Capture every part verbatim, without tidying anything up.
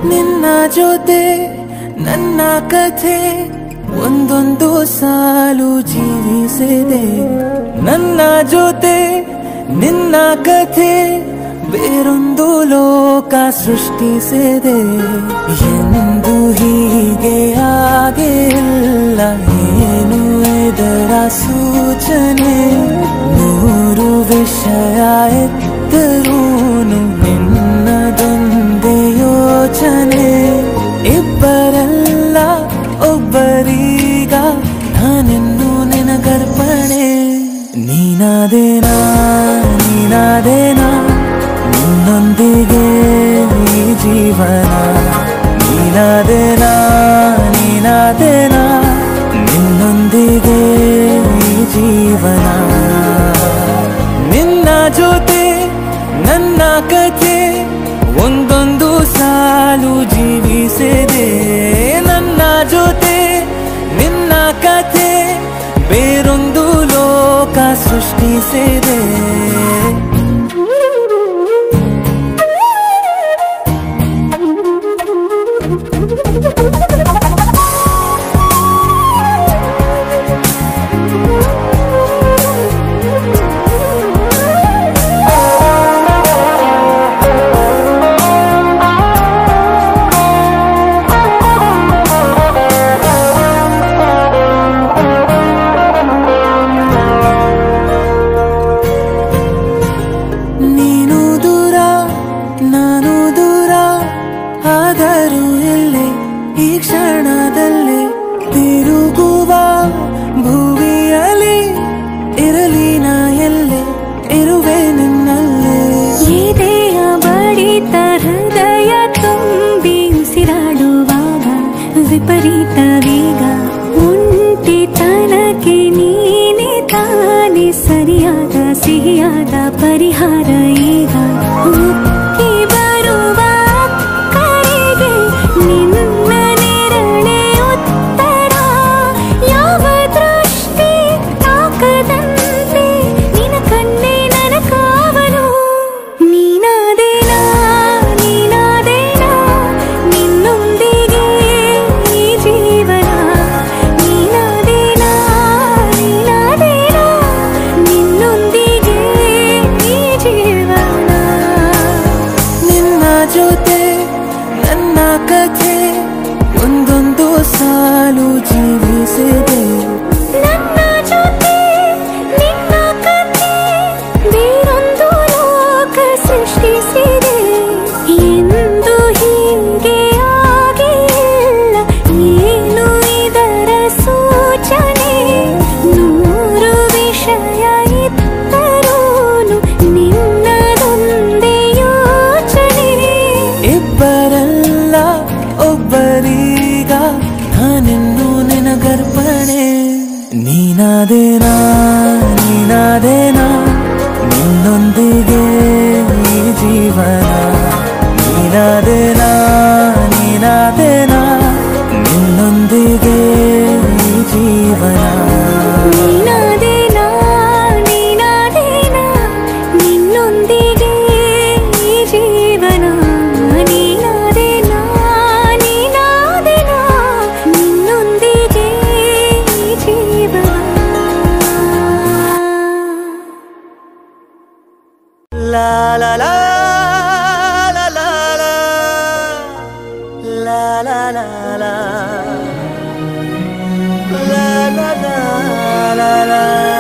ನಿನ್ನ ಜೊತೆ ನನ್ನ ಕಥೆ ಒಂದೊಂದು ಸಾಲು ಜೀವಿಸಿದೆ. ನನ್ನ ಜೊತೆ ನಿನ್ನ ಕಥೆ ಬೇರೊಂದು ಲೋಕ ಸೃಷ್ಟಿಸಿದೆ. ಎಂದು ಹೀಗೆ ಆಗಿಲ್ಲ, ಏನು ಇದರ ಸೂಚನೆ? ನೂರು ವಿಷಯ ಎತ್ತರೂನು ನಿನ್ನದೊಂದೇ ಯೋಚನೆ. ಇಬ್ಬರಲ್ಲ ಒಬ್ಬರೀಗ ನಾನಿನ್ನು ನಿನಗರ್ಪಣೆ. ನೀನಾದೇನಾ ನೀನಾದೇನಾ ನಿನ್ನೊಂದಿಗೆ ಈ ಜೀವನ. ನೀನಾದೇನಾ ನೀನಾದೇನಾ ನಿನ್ನೊಂದಿಗೆ ಈ ಜೀವನ. ನಿನ್ನ ಜೊತೆ ನನ್ನ ಕಥೆ ಒಂದೊಂದು ಸಾಲು ಜೀವಿಸಿದೆ. ನನ್ನ ಜೊತೆ ನಿನ್ನ ಕಥೆ ಬೇರೊಂದು ಲೋಕ ಸೃಷ್ಟಿಸಿದೆ. ವಿಪರೀತ ವೇಗ ಒಂಟಿತನಕ್ಕೆ ನೀನೆ ತಾನೆ ಸರಿಯಾದ ಸಿಹಿಯಾದ ಪರಿಹಾರ ಈಗ. ಉಕ್ಕಿ ಬರುವ ಕರೆಗೆ ನಿನ್ನ ನೆರಳೆ ಉತ್ತರ. ಯಾವ ದೃಷ್ಟಿ ತಾಕದಂತೆ ನಿನ ಕಣ್ಣೆ ನನ್ನ ಕಾವಲು. ನೀನಾದೇನಾ ನೀನಾದೇನಾ ನಿನ್ನೊಂದಿಗೆ ಜೀವನ. ನೀನಾದೇನಾ ನೀನಾದೇನಾ ನಿನ್ನೊಂದಿಗೆ ಈ ಜೀವನ. ನಿನ್ನ ಜೊತೆ ನನ್ನ ಕಥೆ ಒಂದೊಂದು ಸಾಲು ಜೀವಿಸಿದೆ. ನನ್ನ ಜೊತೆ ನಿನ್ನ ಕಥೆ ಬೇರೊಂದು ಲೋಕ ಸೃಷ್ಟಿಸಿದೆ. ಎಂದು ಹೀಗೆ ಆಗಿಲ್ಲ, ಏನು ಇದರ ಸೂಚನೆ? ನೂರು ವಿಷಯ ಇತ್ತರೂನು ನಿನ್ನದೊಂದೇ ಯೋಚನೆ. ಇಬ್ಬರಲ್ಲ ಒಬ್ಬರೀಗ ನಾನಿನ್ನು ನಿನಗರ್ಪಣೆ. ನೀನಾದೇನಾ ನೀನಾದೇನಾ ನಿನ್ನೊಂದಿಗೆ ಈ ಜೀವನ. ನೀನಾದೇನಾ ನೀನಾದೇನಾ ನಿನ್ನೊಂದಿಗೆ ಈ ಜೀವನ. ನೀನಾದೇನಾ ನೀನಾದೇನಾ ನಿನ್ನೊಂದಿಗೆ ಈ ಜೀವನ. ನೀನಾದೇನಾ ನೀನಾದೇನಾ ನಿನ್ನೊಂದಿಗೆ ಈ ಜೀವನ. ಲಾ ಲಾ ಲಾ ಲಾ ಲಾ ಲಾ ಲಾ ಲಾ ಲಾ ಲಾ ಲಾ ಲಾ ಲಾ.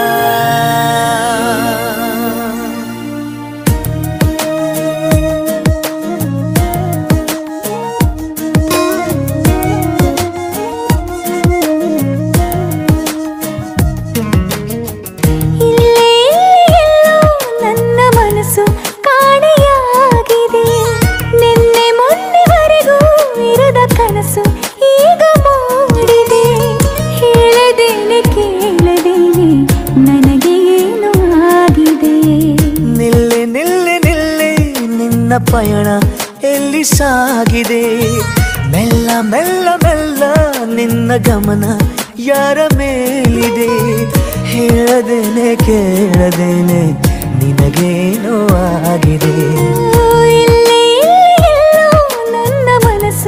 ಇಲ್ಲೇ ಎಲ್ಲೋ ನನ್ನ ಮನಸ್ಸು ಕಾಣೆಯಾಗಿದೆ. ನಿನ್ನೆ ಮೊನ್ನೆವರೆಗೂ ಇರದ ಕನಸು ಈಗ ಮೂಡಿದೆ. ಹೇಳದೇನೆ ಕೇಳದೇನೆ ನನಗೆ ಏನೋ ಆಗಿದೆ. ನಿಲ್ಲೆ ನಿಲ್ಲೆ ನಿಲ್ಲೆ ನಿನ್ನ ಪಯಣ ಎಲ್ಲಿ ಸಾಗಿದೆ? ಮೆಲ್ಲ ಮೆಲ್ಲ ಮೆಲ್ಲ ನಿನ್ನ ಗಮನ ಯಾರ ಮೇಲಿದೆ? ಹೇಳದೇನೆ ಕೇಳದೇನೆ ನಿನಗೇನೋ ಆಗಿದೆ. ಇಲ್ಲೇ ಎಲ್ಲೋ ನನ್ನ ಮನಸ್ಸು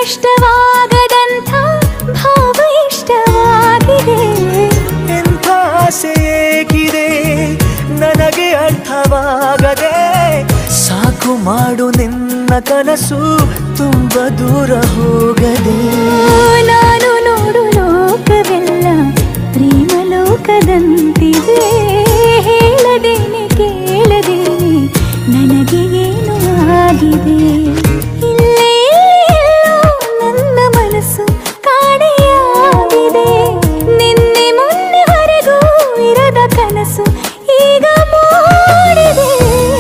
ಇಷ್ಟವಾಗದಂಥ ಭಾವ ಇಷ್ಟವಾಗಿದೆ. ಎಂಥ ಆಸೆ ಏಕಿದೆ ನನಗೆ ಅರ್ಥವಾಗದೆ, ಸಾಕು ಮಾಡು ನಿನ್ನ ಕನಸು ತುಂಬ ದೂರ ಹೋಗದೆ. ನಾನು ನೋಡು ಲೋಕವೆಲ್ಲ ಪ್ರೇಮ ಲೋಕದಂತಿದೆ, ಹೇಳದೇನೆ ಕೇಳದೇನೆ ನನಗೆ ಏನು ಆಗಿದೆ. ಇಲ್ಲೇ ಎಲ್ಲೋ ನನ್ನ ಮನಸ್ಸು ಕಾಣೆಯಾಗಿದೆ, ನಿನ್ನೆ ಮೊನ್ನೆವರೆಗೂ ಇರದ ಕನಸು ಈಗ ಮೂಡಿದೆ.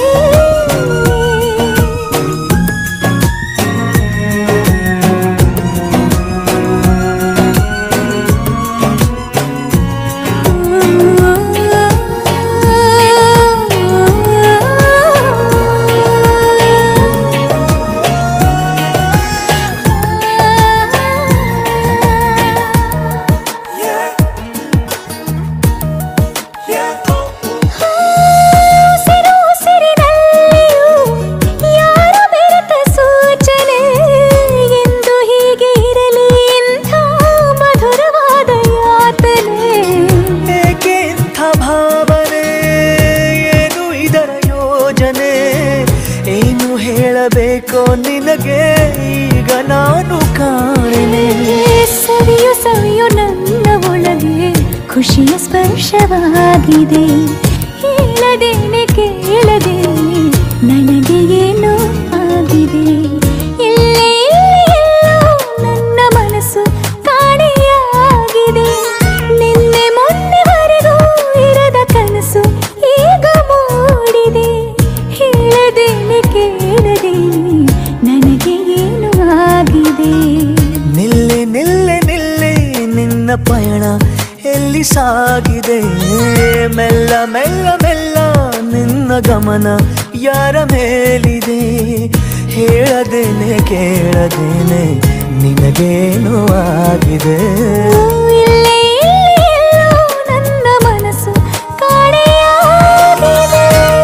ನಿನಗೆ ಈಗ ನಾನು ಕಾಣೆನೆ. ಸವಿಯು ಸವಿಯು ನನ್ನ ಒಳಗೆ ಖುಷಿಯ ಸ್ಪರ್ಶವಾಗಿದೆ, ಹೇಳದೇನೆ ಕೇಳದೇನೆ ನನಗೆ ಏನೋ ಆಗಿದೆ. ಎಲ್ಲೇ ಎಲ್ಲೋ ನನ್ನ ಮನಸ್ಸು ಕಾಣೆಯಾಗಿದೆ, ನಿನ್ನೆ ಮೊನ್ನೆವರೆಗೂ ಇರದ ಕನಸು ಈಗ ಮೂಡಿದೆ. ಹೇಳದೇನೆ ಕೇಳದೇನೆ ನನಗೆ ಏನು ಆಗಿದೆ. ನಿಲ್ಲೆ ನಿಲ್ಲೆ ನಿಲ್ಲೆ ನಿನ್ನ ಪಯಣ ಎಲ್ಲಿ ಸಾಗಿದೆ, ಮೆಲ್ಲ ಮೆಲ್ಲ ಮೆಲ್ಲ ನಿನ್ನ ಗಮನ ಯಾರ ಮೇಲಿದೆ. ಹೇಳದೇನೆ ಕೇಳದೇನೆ ನಿನಗೇನು ಆಗಿದೆ. ಇಲ್ಲೇ ಎಲ್ಲೋ ನನ್ನ ಮನಸ್ಸು ಕಾಣೆಯಾಗಿದೆ.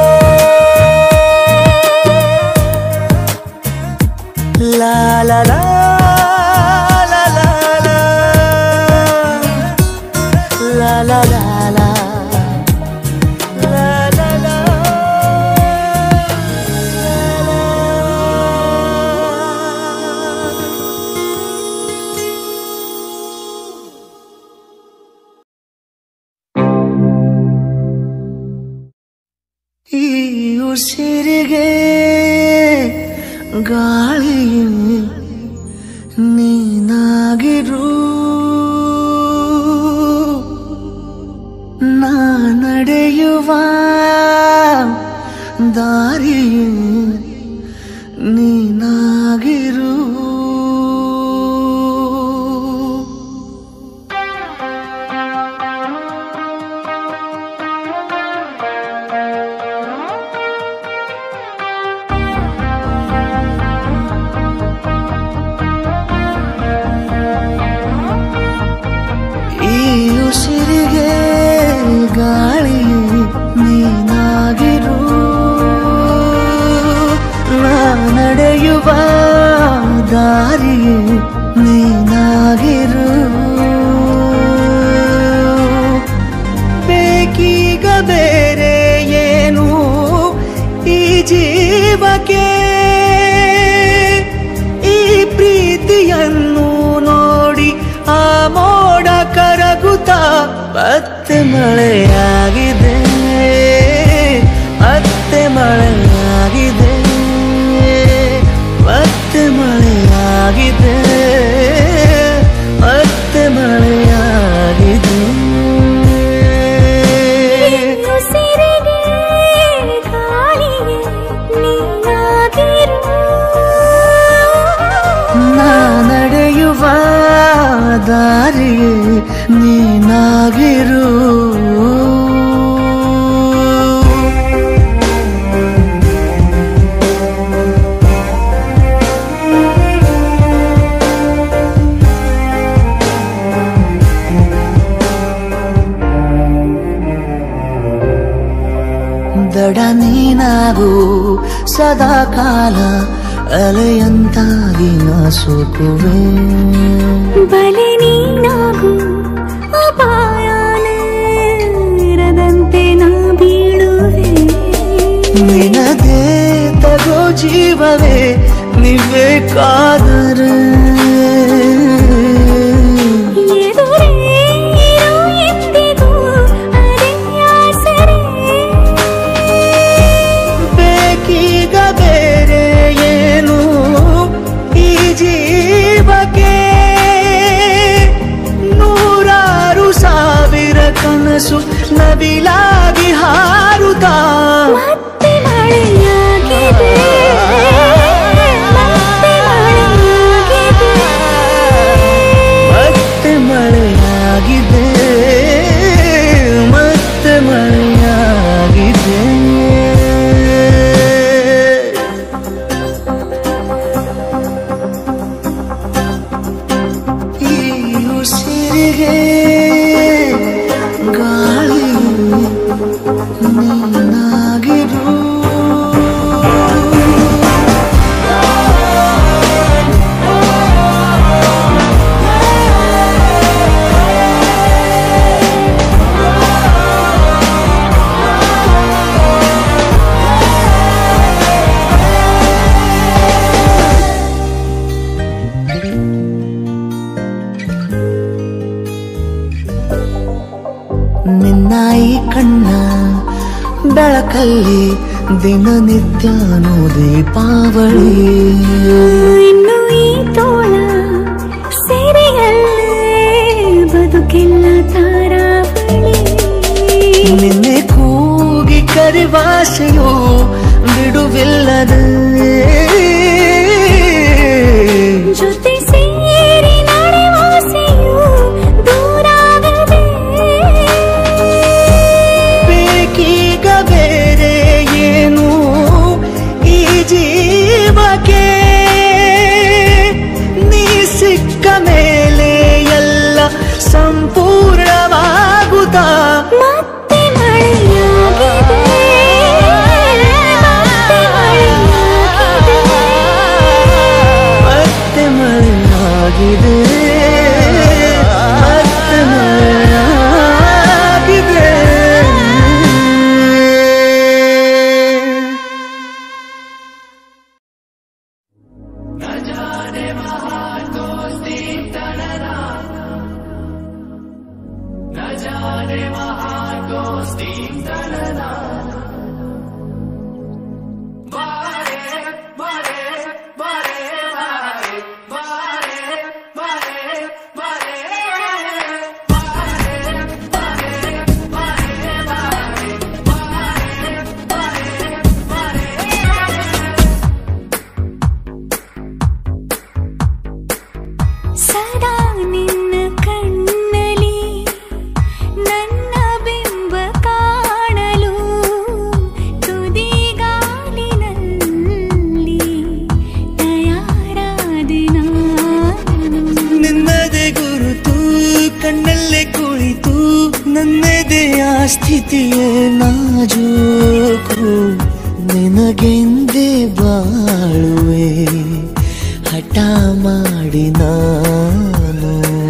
ಲಾ ಲಾ ಲಾ ಲಾ ಲಾ ಲಾ ಲಾ ಲಾ ಲಾ ಲಾ ಲಾ ಲಾ. ಈ ಉಸಿರಿಗೆ ಗಾಳಿ ನೀನಾಗಿರು, ನಾ ನಡೆಯುವ ದಾರಿ ನೀನಾಗಿರು. ಉಸಿರಿಗೆ ಗಾಳಿ ನೀನಾಗಿರು, ನಾ ನಡೆಯುವ ದಾರಿ ನೀನಾಗಿರು. ಬೇಕೀಗ ಬೇರೆ ಏನು ಈ ಜೀವಕ್ಕೆ, ಈ ಪ್ರೀತಿಯನ್ನು ನೋಡಿ ಆ ಮೋಡ ಕರಗುತ್ತಾ ಮತ್ತೆ ಮಳೆಯಾಗಿದೆ, ಮತ್ತೆ ಮಳೆಯಾಗಿದೆ, ಮತ್ತೆ ಮಳೆಯಾಗಿದೆ, ಮತ್ತೆ ಮಳೆಯಾಗಿದೆ. ಉಸಿರಿಗೆ ಗಾಳಿಗೆ ನೀನಾಗಿರು, ನಾ ನಡೆಯುವ ದಾರಿಗೆ ನೀನಾಗಿರು. ದಡ ನೀನಾಗು ಸದಾ ಕಾಲ ಅಲೆಯಂತಾಗಿ ನಾ ಸೋಕುವೆ ಬಲೆ ನೀನಾಗು ಅಪಾಯದಂತೆ ನಾ ಬೀಳುವೆ ನಿನಗೆ ತಗೋ ಜೀವವೇ ನಿಬೇಕಾದರೆ ಬೇಕೀಗ ಬೇರೆ ಏನು ಈ ಜೀವಕ್ಕೆ ನೂರಾರು ಸಾವಿರ ಕನಸು ನವಿಲಾಗಿ ಹಾರುತ್ತಾ ಮತ್ತೆ ಮಳೆಯಾಗಿದೆ ಮತ್ತೆ ಮಳೆಯಾಗಿದೆ ಮತ್ತೆ ಮಳೆಯಾಗಿದೆ ಈ ಉಸಿರಿಗೆ ಗಾಳಿ ನೀನಾಗಿರು ನಿನ್ನ ಈ ಕಣ್ಣ ಬೆಳಕಲ್ಲಿ ದಿನನಿತ್ಯನೂ ದೀಪಾವಳಿ ಇನ್ನು ಈ ತೋಳ ಸೆರೆಯಲ್ಲೇ ಬದುಕೆಲ್ಲ ತಾರಾವಳಿ ನಿನ್ನೆ ಕೂಗಿ ಕರಿವಾಸೆಯು ಬಿಡುವಿಲ್ಲದೆ ಜೊತೆ ಸೇರಿ ನಡೆವಾಸೆಯು ದೂರಾಗದೆ ಬೇಕೀಗ ಬೇರೆ ಏನು ಈ ಜೀವಕ್ಕೆ ನೀ ಸಿಕ್ಕ ಮೇಲೆ ಎಲ್ಲ ಸಂಪೂರ್ಣವಾಗುತ್ತಾ ಮತ್ತೆ ಮಳೆಯಾಗಿದೆ ಮತ್ತೆ ಮತ್ತೆ ಮಳೆಯಾಗಿದೆ ಮಳೆಯಾಗಿದೆ ಮತ್ತೆ ಮಳೆಯಾಗಿದೆ ಸದಾ ನಿನ್ನ ಕಣ್ಣಲಿ ನನ್ನ ಬಿಂಬ ಕಾಣಲು ತುದಿಗಾಲಿನಲ್ಲಿ ತಯಾರಾದೆ ನಾನು ನಿನ್ನದೇ ಗುರುತು ಕಣ್ಣಲ್ಲೇ ಕುಳಿತು ನನ್ನದೆಯ ಸ್ಥಿತಿಯೇ ನಾಜೂಕು ನಿನಗೆಂದೇ ಬಾಳುವೆ ಹಠ ಮಾಡಿ ನಾನು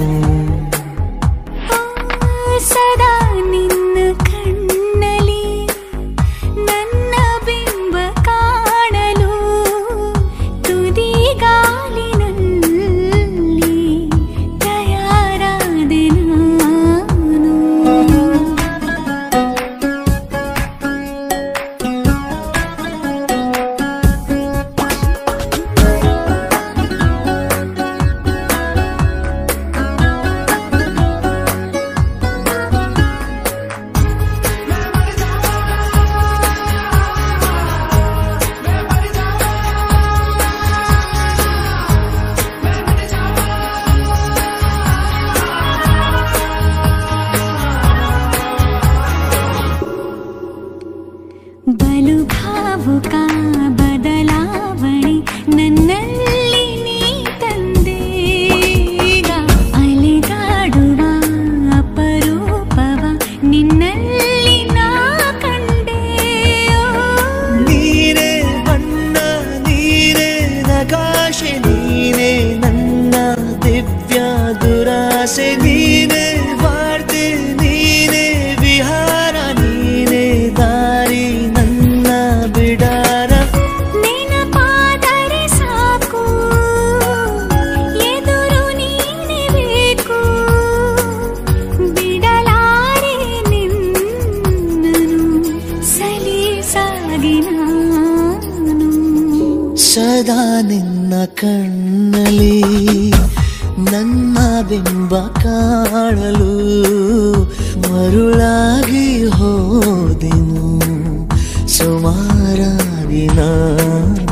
ಸದಾ ನಿನ್ನ ಕಣ್ಣಲಿ ನನ್ನ ಬಿಂಬ ಕಾಣಲು ತುದಿಗಾಲಿನಲ್ಲಿ ತಯಾರಾದೆ ನಾನು ಆಸೆ ನೀನೆ ವಾರ್ತೆ ನೀನೆ ವಿಹಾರ ನೀನೆ ದಾರಿ ನನ್ನ ಬಿಡಾರ ನೆನಪಾದರೆ ಸಾಕು ಎದುರು ನೀನೆ ಬೇಕು ಬಿಡಲಾರೆ ನಿನ್ನನು ಸಲೀಸಾಗಿ ನಾನು ಸದಾ ನಿನ್ನ ಕಣ್ಣಲ್ಲಿ ನನ್ನ ಬಿಂಬ ಕಾಣಲು ಮರುಳಾಗಿ ಹೋದೆನು ಸುಮಾರಾಗಿ ನಾನು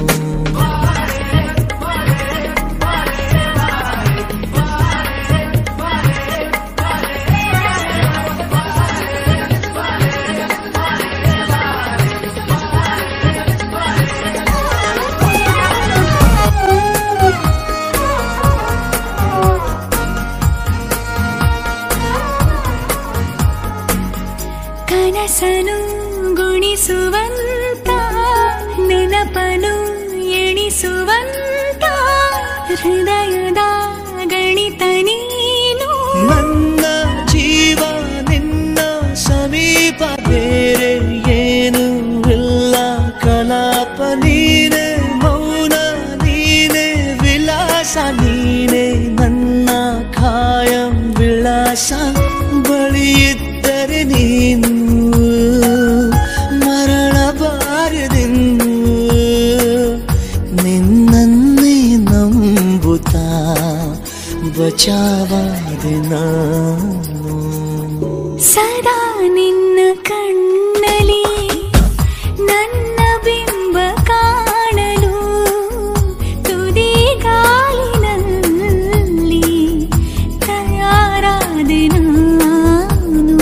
ಕನಸನು ಗುಣಿಸುವಂತ ನೆನಪನು ಎಣಿಸುವಂತ ಹೃದಯದ ಗಣಿತ ನೀನು ನನ್ನ ಜೀವ ನಿನ್ನ ಸಮೀಪ ಬೇರೆ ಏನು ಇಲ್ಲ ಕಲಾಪ ನೀನೆ ಮೌನ ನೀನೆ ವಿಲಾಸ ನೀನೆ ನನ್ನ ಖಾಯಂ ವಿಳಾಸ ಬಳಿಯಿದ್ದರೆ ನೀನು ಮರಳಬಾರದೆಂದು ನಿನ್ನನ್ನೇ ನಂಬುತ್ತಾ ಬಚಾವಾದೆ ನಾನು ಸದಾ ನಿನ್ನ ಕಣ್ಣಲ್ಲಿ ನನ್ನ ಬಿಂಬ ಕಾಣಲು ತುದಿಗಾಲಿನಲ್ಲಿ ತಯಾರಾದೆ ನಾನು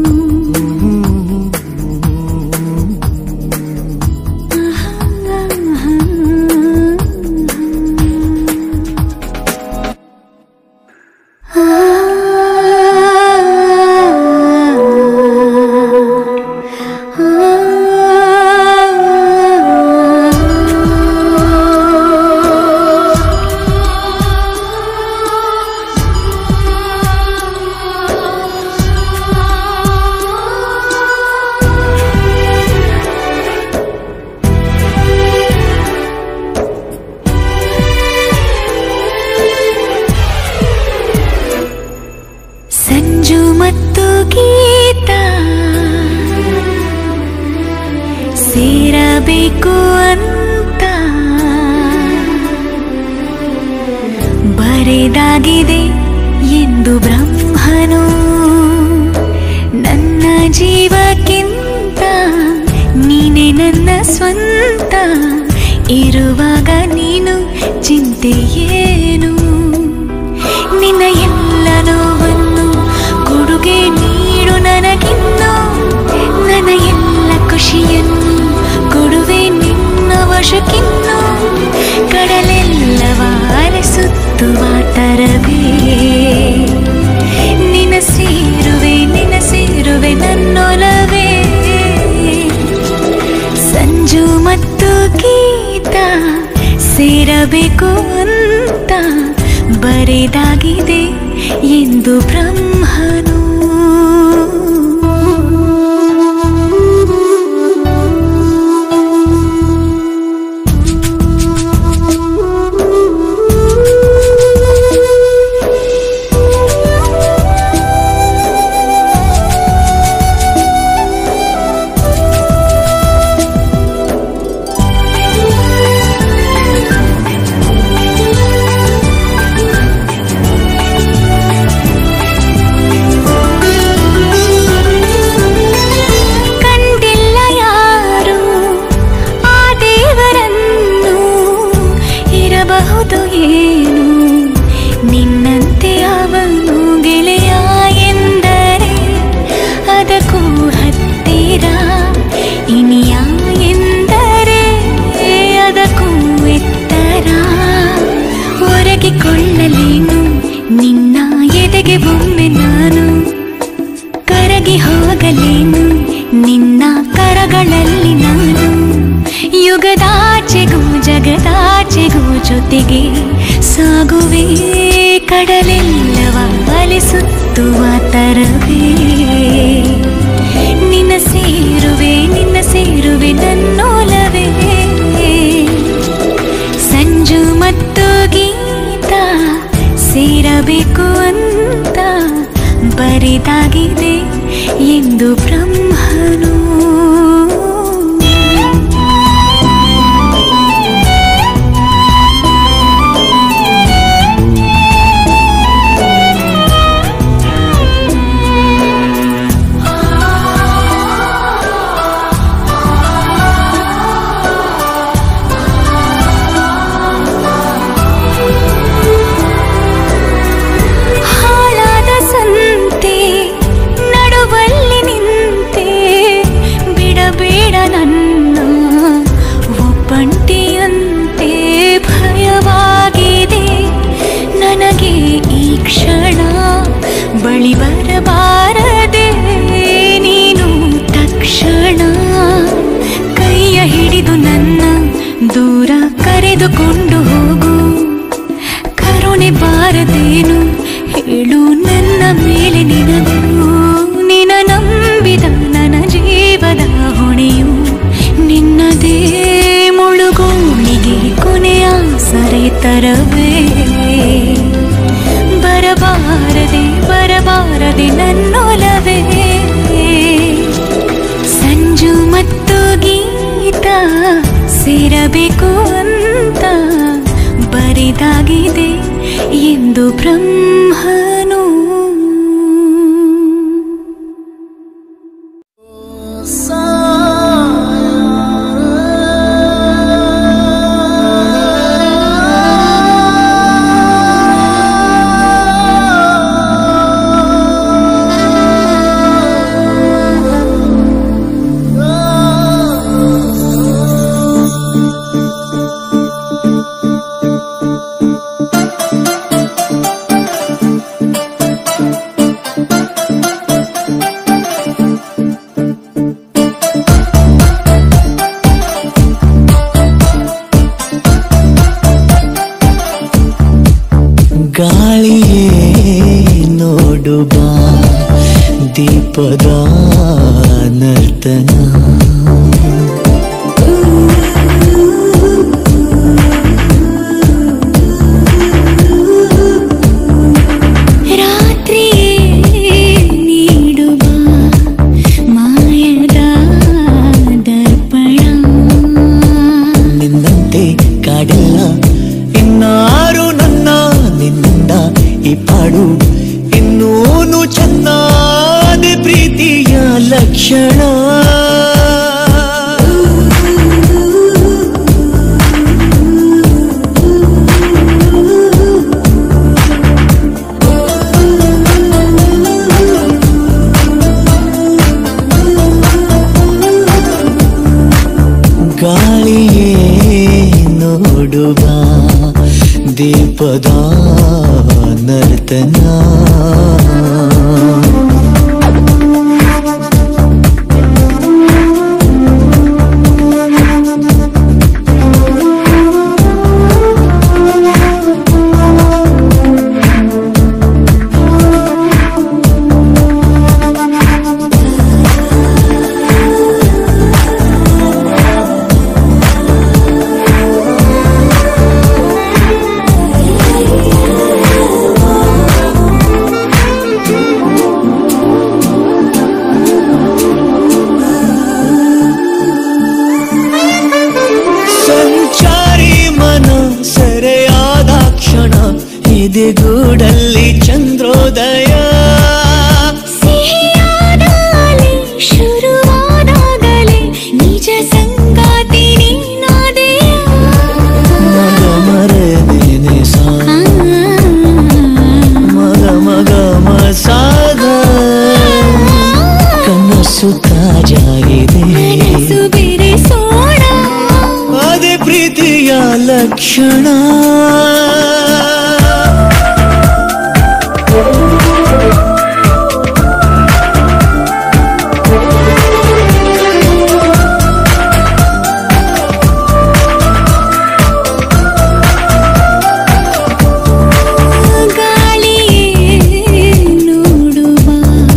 ಸಂಜು ಮತ್ತು ಗೀತ ಸೇರಬೇಕು ಅಂತ ಬರೆದಾಗಿದೆ ಎಂದು ಬ್ರಹ್ಮನು ನನ್ನ ಜೀವಕ್ಕಿಂತ ನೀನೆ ನನ್ನ ಸ್ವಂತ ಇರುವಾಗ ನೀನು ಚಿಂತೆ ಏನು ನಿನ್ನ ಎಲ್ಲ ನೋವನ್ನು ಕೊಡುಗೆ ನೀಡು ನನಗಿನ್ನು ನನ್ನ ಎಲ್ಲ ಖುಷಿಯನ್ನು ಕೊಡುವೆ ನಿನ್ನ ವಶಕ್ಕಿನ್ನು ಕಡಲೆಲ್ಲವ ಅಲೆಸುತ್ತುವ ತರವೇ ನಿನ್ನ ಸೇರುವೆ ನಿನ್ನ ಸೇರುವೆ ನನ್ನೊಲವೇ ಸಂಜು ಮತ್ತು ಗೀತ ಸೇರಬೇಕು ಅಂತ ಬರೆದಾಗಿದೆ ಎಂದು ಬ್ರಹ್ಮನು ಏನು ನಿನ್ನಂತೆ ಅವನು ಗೆಳೆಯ ಎಂದರೆ ಅದಕ್ಕೂ ಹತ್ತಿರ ಇನಿಯ ಎಂದರೆ ಅದಕ್ಕೂ ಎತ್ತರ ಒರಗಿಕೊಳ್ಳಲೇನು ನಿನ್ನ ಎದೆಗೆ ಒಮ್ಮೆ ನಾನು ಕರಗಿ ಹೋಗಲೇನು ನಿನ್ನ ಕರಗಳಲ್ಲಿ ನಾನು ಯುಗದಾಚೆಗೂ ಜಗದಾಚೆಗೂ ಜೊತೆಗೆ ಸಾಗುವೆ ಕಡಲೆಲ್ಲವ ತರವೇ ನಿನ್ನ ಸೇರುವೆ ನಿನ್ನ ಸೇರುವೆ ನನ್ನೋಲವೇ ಸಂಜು ಮತ್ತು ಗೀತ ಸೇರಬೇಕು ಅಂತ ಬರಿದಾಗಿದೆ ಎಂದು ಬ್ರಹ್ಮನು ಬಳಿ ಬರಬಾರದೆ ನೀನು ತಕ್ಷಣ ಕೈಯ ಹಿಡಿದು ನನ್ನ ದೂರ ಕರೆದುಕೊಂಡು ಹೋಗು ಕರುಣೆ ಬಾರದೇನು ಹೇಳು ನನ್ನ ಮೇಲೆ ನಿನಗೂ ನಿನ ನಂಬಿದ ನನ್ನ ಜೀವದ ಹೊಣೆಯು ನಿನ್ನದೇ ಮುಳುಗೋಣಿಗೆ ಕೊನೆಯ ಸರೆ ತರವೇ ಬರಬಾರದೆ ಬರಬಾರದೆ ನನ್ನೊಲವೇ ಸಂಜು ಮತ್ತು ಗೀತ ಸೇರಬೇಕು ಅಂತ ಬರಿದಾಗಿದೆ ಎಂದು ಬ್ರಹ್ಮನು ಗಾಳಿಯೇ ನೋಡು ಬಾ ದೀಪದ ನರ್ತನ ರಾತ್ರಿಯೇ ನೀಡು ಬಾ ಮಾಯದ ದರ್ಪಣ ನಿನ್ನಂತೆ ಕಾಡಿಲ್ಲ ಇನ್ನಾರು ನನ್ನ ನಿನ್ನಿಂದ ಈ ಪಾಡು ಇನ್ನೂನು ಚೆನ್ನಾದ ಪ್ರೀತಿಯ ಲಕ್ಷಣ ಗಾಳಿಯೇ ನೋಡು ಬಾ ದೀಪದ ನರ್ತನ ಗೂಡಲ್ಲಿ ಚಂದ್ರೋದಯ ಸಿಹಿಯಾದಾಗಲೇ ಶುರುವಾದಾಗಲೇ ನಿಜ ಸಂಗಾತಿ ನೀನಾದೆಯ ಮಗ ಮರದೇನೆ ಸಾ ಮಗ ಮಗ ಮಸಾದ ಕನಸು ತಾಜಾಗಿದೆ ಮನಸ್ಸು ಬೆರೆಸೋಣ ಅದೇ ಪ್ರೀತಿಯ ಲಕ್ಷಣ ಗಾಳಿಯೇ ನೋಡು ಬಾ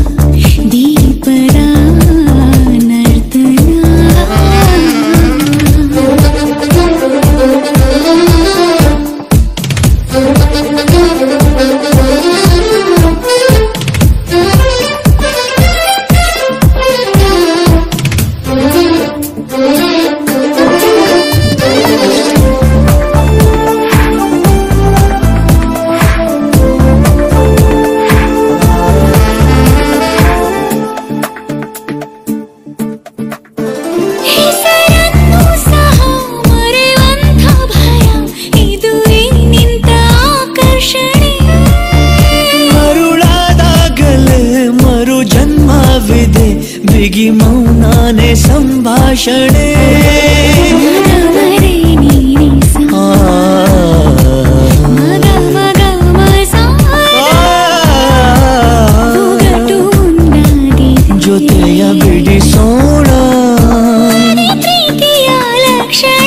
ಭಾವವಿದೆ ಬಿಗಿ ಮೌನಾನೆ ಸಂಭಾಷಣೆ ಮಗಮರೆ ನೀನೆ ಸಾ ಮಗ ಮಗ ಮಸಾಗಟು ಮುಂದಾಗಿದೆ ಜೊತೆಯ ಬಿಡಿಸೋಣ ಪ್ರೀತಿಯ ಲಕ್ಷಣ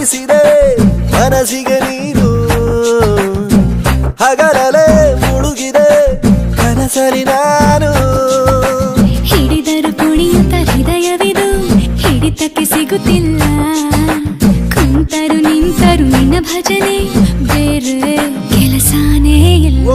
ಹಿಡಿಸಿದೆ ಮನಸ್ಸಿಗೆ ನೀನು ಹಗಲಲೆ ಮುಳುಗಿದೆ ಕನಸಲಿ ನಾನು ಹಿಡಿದರು ಕುಣಿಯುತ್ತ ಹೃದಯವಿದು ಹಿಡಿತಕ್ಕೆ ಸಿಗುತ್ತಿಲ್ಲ ಕುಂತರು ನಿಂತರು ನಿನ್ನ ಭಜನೆ ಬೇರೆ ಕೆಲಸನೇ ಇಲ್ಲ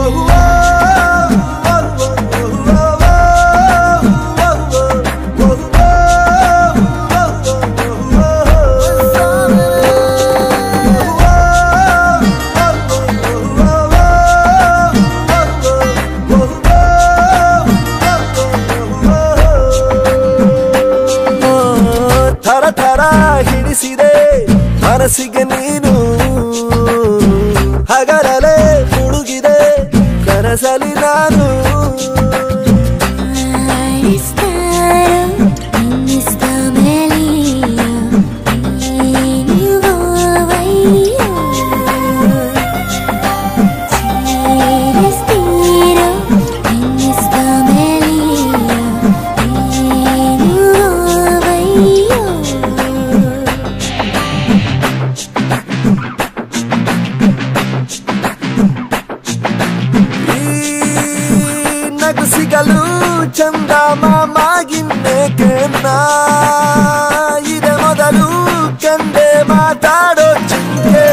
ಥರ ಥರ ಹಿಡಿಸಿದೆ ಮನಸ್ಸಿಗೆ ನೀನು ಹಗಲಲೆ ಮುಳುಗಿದೆ ಕನಸಲಿ ನಾನು ಸಿಗಲು ಚಂದ ಮಾಮಾಗಿನ್ನೇಕೆ ನಾ ಇದೆ ಮೊದಲು ಕಂಡೆ ಮಾತಾಡೋ ಚಿಂತೆ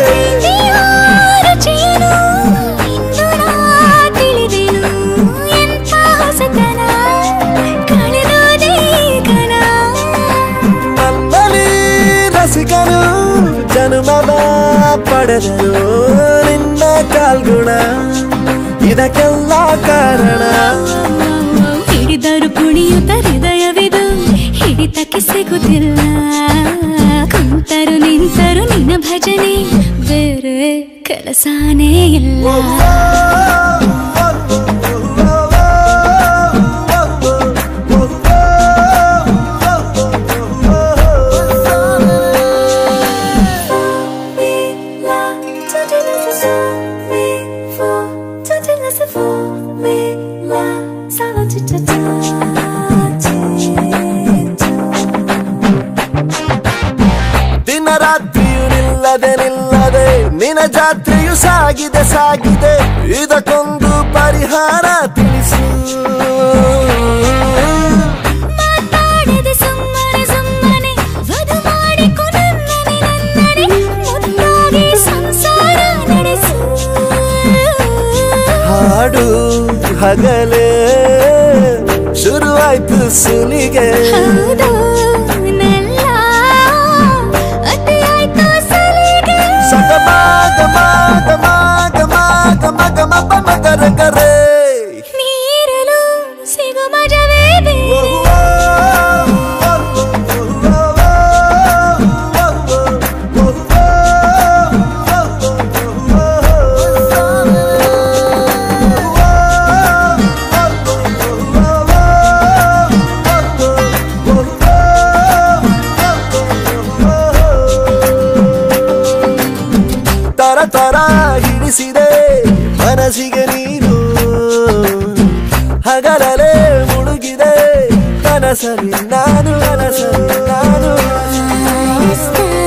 ನನ್ನಲ್ಲಿ ರಸಿಕನು ಜನ್ಮವ ಪಡೆದರು ನಿನ್ನ ಕಾಲ್ಗುಣ ಇದಕ್ಕೆಲ್ಲ ಕಾರಣ ಹಿಡಿದರು ಕುಣಿಯುತ್ತ ಹೃದಯವಿದು ಹಿಡಿತಕ್ಕೆ ಸಿಗುತ್ತಿಲ್ಲ ಕುಂತರು ನಿಂತರು ನಿನ್ನ ಭಜನೆ ಬೇರೆ ಕೆಲಸನೇ ಇಲ್ಲ ದಿನ ರಾತ್ರಿಯು ನಿಲ್ಲದೆ ನಿಲ್ಲದೆ ನಿನ್ನ ಜಾತ್ರೆಯು ಸಾಗಿದೆ ಸಾಗಿದೆ ಇದಕ್ಕೊಂದು ಪರಿಹಾರ ತಿಳಿಸು ಮಾತಾಡದೆ ಸುಮ್ಮನೆ ಸುಮ್ಮನೆ ವಧು ಮಾಡಿಕೊ ನನ್ನನೆ ನನ್ನನೆ ಮುದ್ದಾಗಿ ಸಂಸಾರ ನಡೆಸು ಹಾಡು ಹಗಲೇ ಶುರುವಾಯ್ತು ಸುಲಿಗೆ ಹೌದು ನೆಲ್ಲ ಅತಿಯಾಯ್ತು ಸಲಿಗೆ ಸಗಮ ಗಮ ಗಮ ಗಮ ಗಮ ಗಮ ಪಮ ಗರ ಗರೆ ನೀರಲು ಸಿಗು ಮಜವೇ ಬೇರೆ ತರ ತರ ಹಿಡಿಸಿದೆ ಮನಸ್ಸಿಗೆ ನೀನು ಹಗಲಲೆ ಮುಳುಗಿದೆ ಕನಸಲಿ ನಾನು ಕನಸಲಿ ನಾನು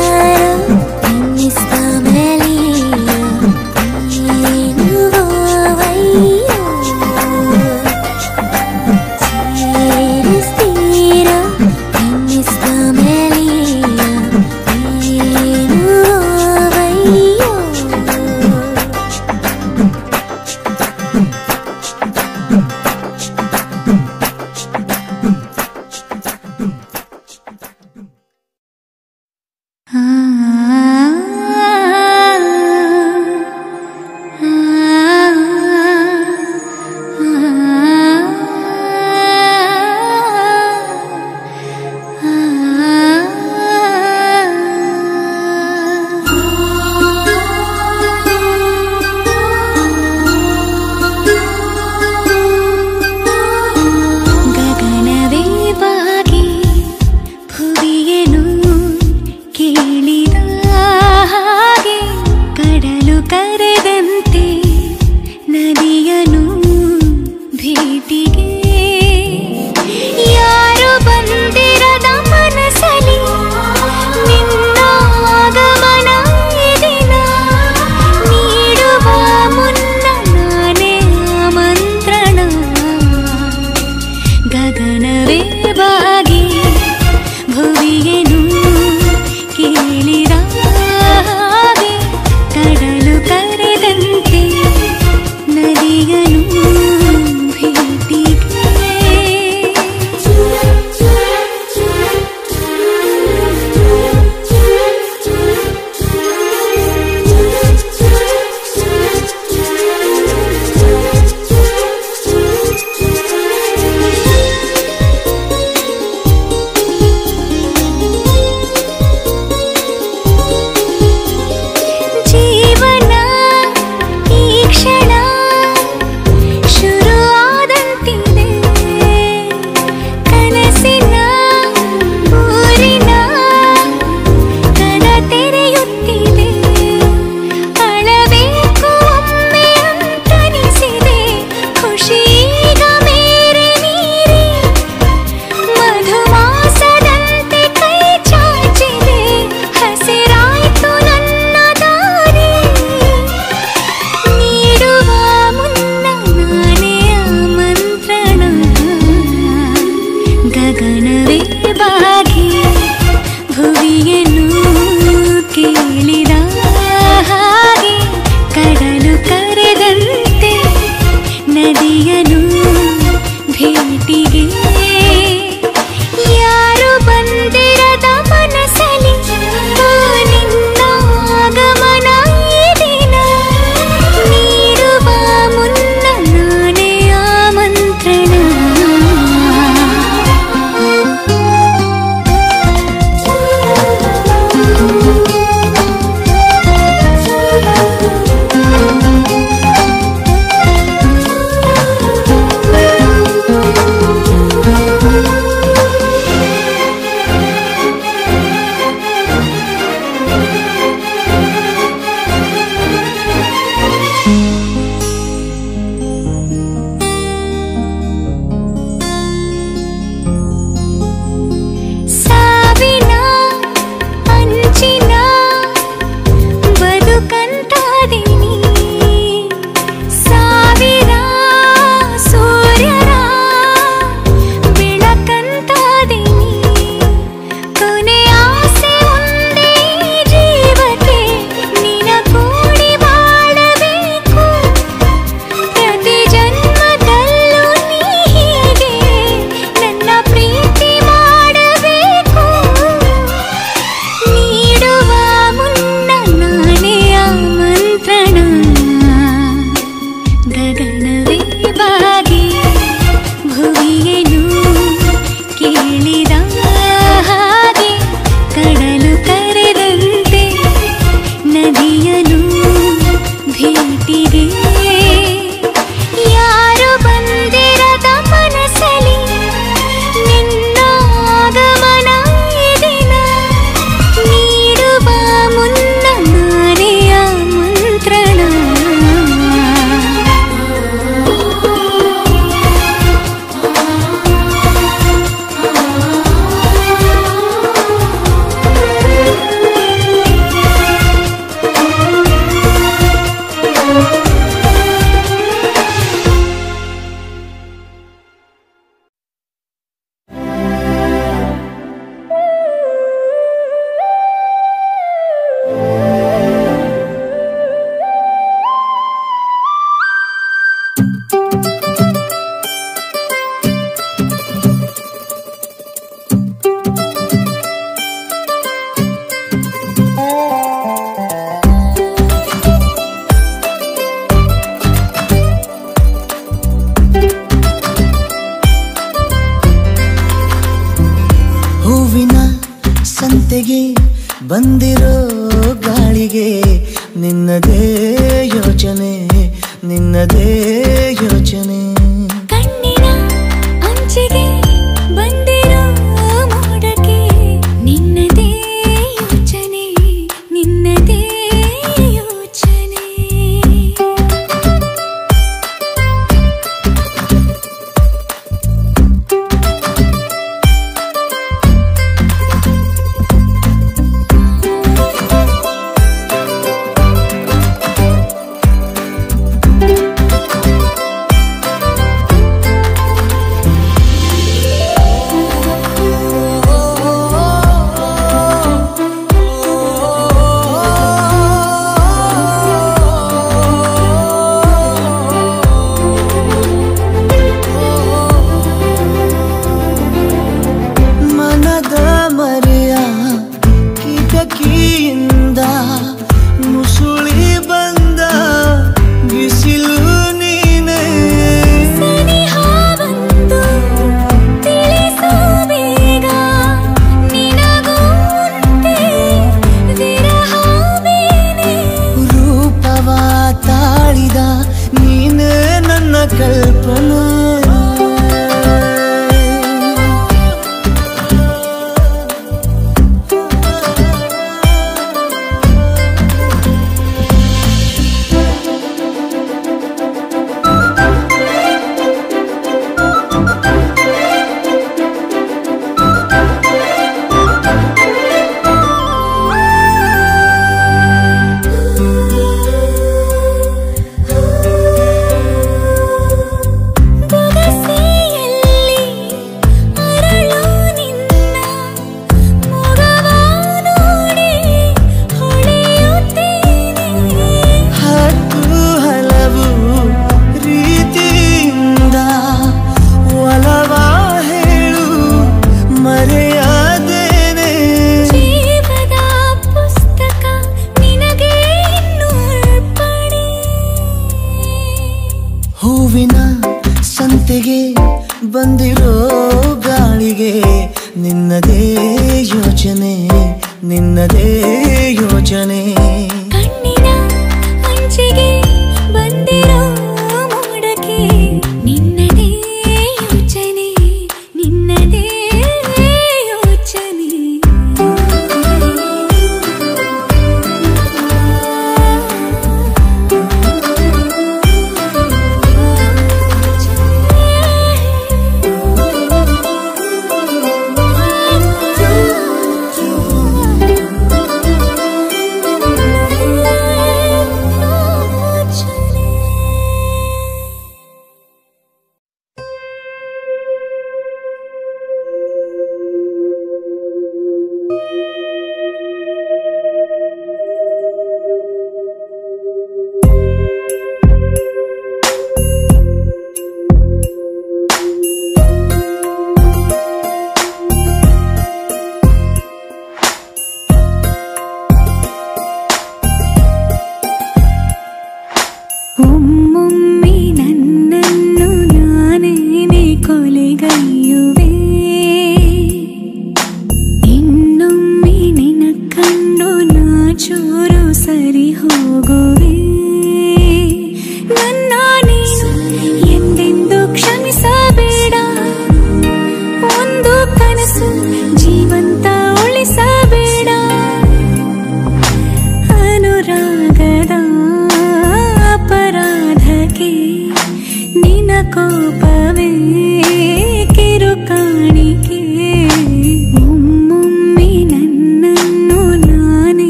ಹಾಗೆ ಕಡಲು ಕರೆದಂತೆ ನದಿಯನು ಭೇಟಿಗೆ ಯಾರು ಬಂದಿರದ ಮನಸ್ಸಲಿ ನಿನ್ನ ಆಗಮನ ದಿನ ನೀಡುವ ಮುನ್ನ ನಾನೆಯ ಮಂತ್ರಣ ಸಂತೆಗೆ ಬಂದಿರೋ ಗಾಳಿಗೆ ನಿನ್ನದೇ ಯೋಚನೆ ನಿನ್ನದೇ ಯೋಚನೆ ಕಣ್ಣಿನ ಅಂಚಿಗೆ ಬಂದಿರೋ ಮೋಡಕ್ಕೆ ನಿನ್ನದೇ ಯೋಚನೆ ನಿನ್ನದೇ ಯೋಚನೆ ಬಂದಿರೋ ಗಾಳಿಗೆ ನಿನ್ನದೇ ಯೋಚನೆ ನಿನ್ನದೇ ಯೋಚನೆ ಕಣ್ಣಿನ ಅಂಚಿಗೆ ಬಂದಿರೋ ಮೋಡಕ್ಕೆ ನಿನ್ನದೇ ಯೋಚನೆ ನಿನ್ನದೇ ಯೋಚನೆ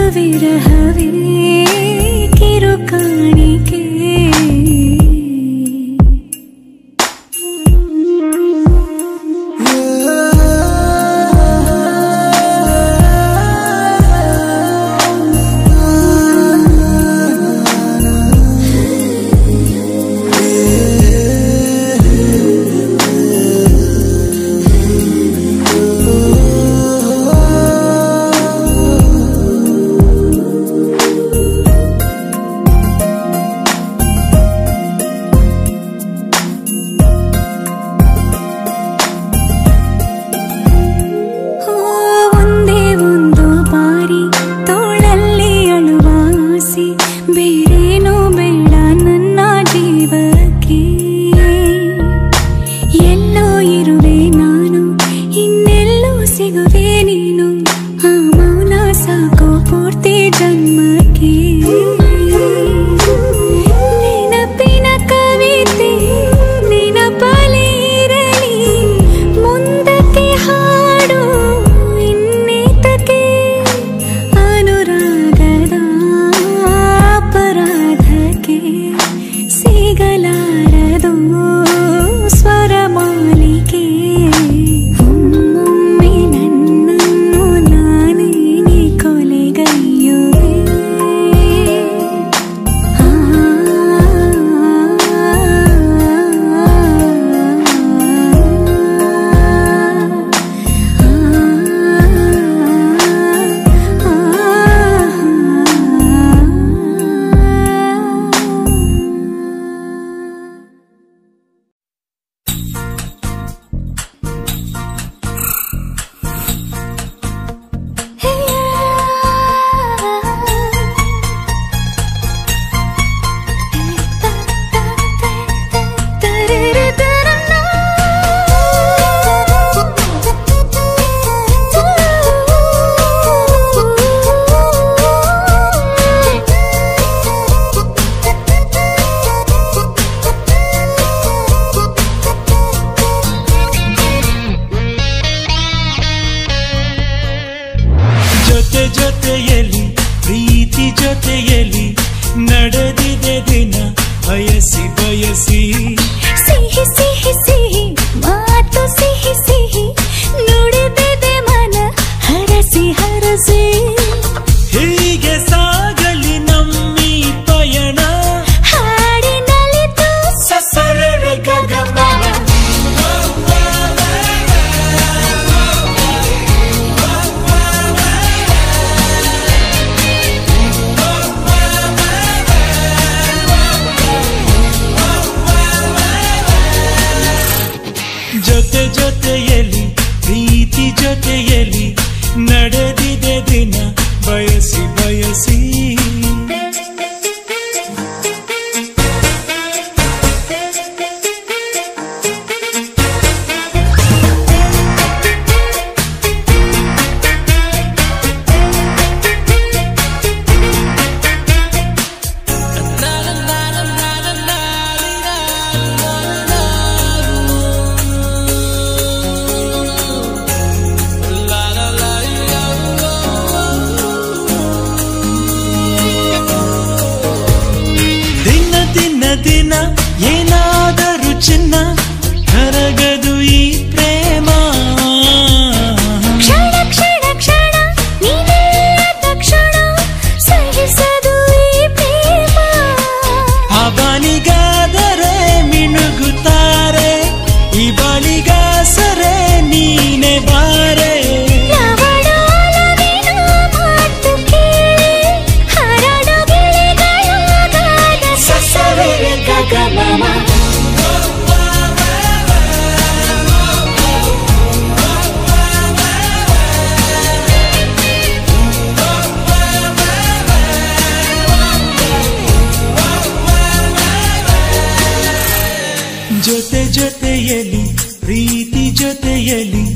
ವಿರಹವೇ ಕಿರುಕಾಣಿಕೆ ಜೊತೆ ಜೊತೆಯಲಿ ಪ್ರೀತಿ ಜೊತೆಯಲಿ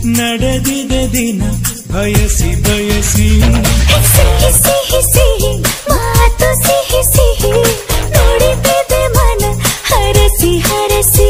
ನಡೆದಿದೆ ದಿನ ಬಯಸಿ ಬಯಸಿ ಸಿಹಿ ಸಿಹಿ ಸಿಹಿ ಮಾತು ಸಿಹಿ ಸಿಹಿ ನೋಡಿದೆ ಮನ ಹರಸಿ ಹರಸಿ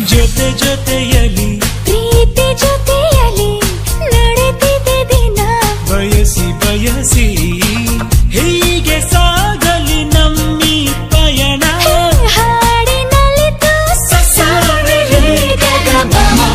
ಜೊತೆ ಜೊತೆಯಲಿ ಪ್ರೀತಿ ಜೊತೆಯಲಿ ನಡೆದಿದೆ ದಿನ ಬಯಸಿ ಬಯಸಿ ಹೀಗೆ ಸಾಗಲಿ ನಮ್ಮಿ ಪಯಣ ಹಾಡಿನಲ್ಲಿ ಸಾವೆ ಗಗಮ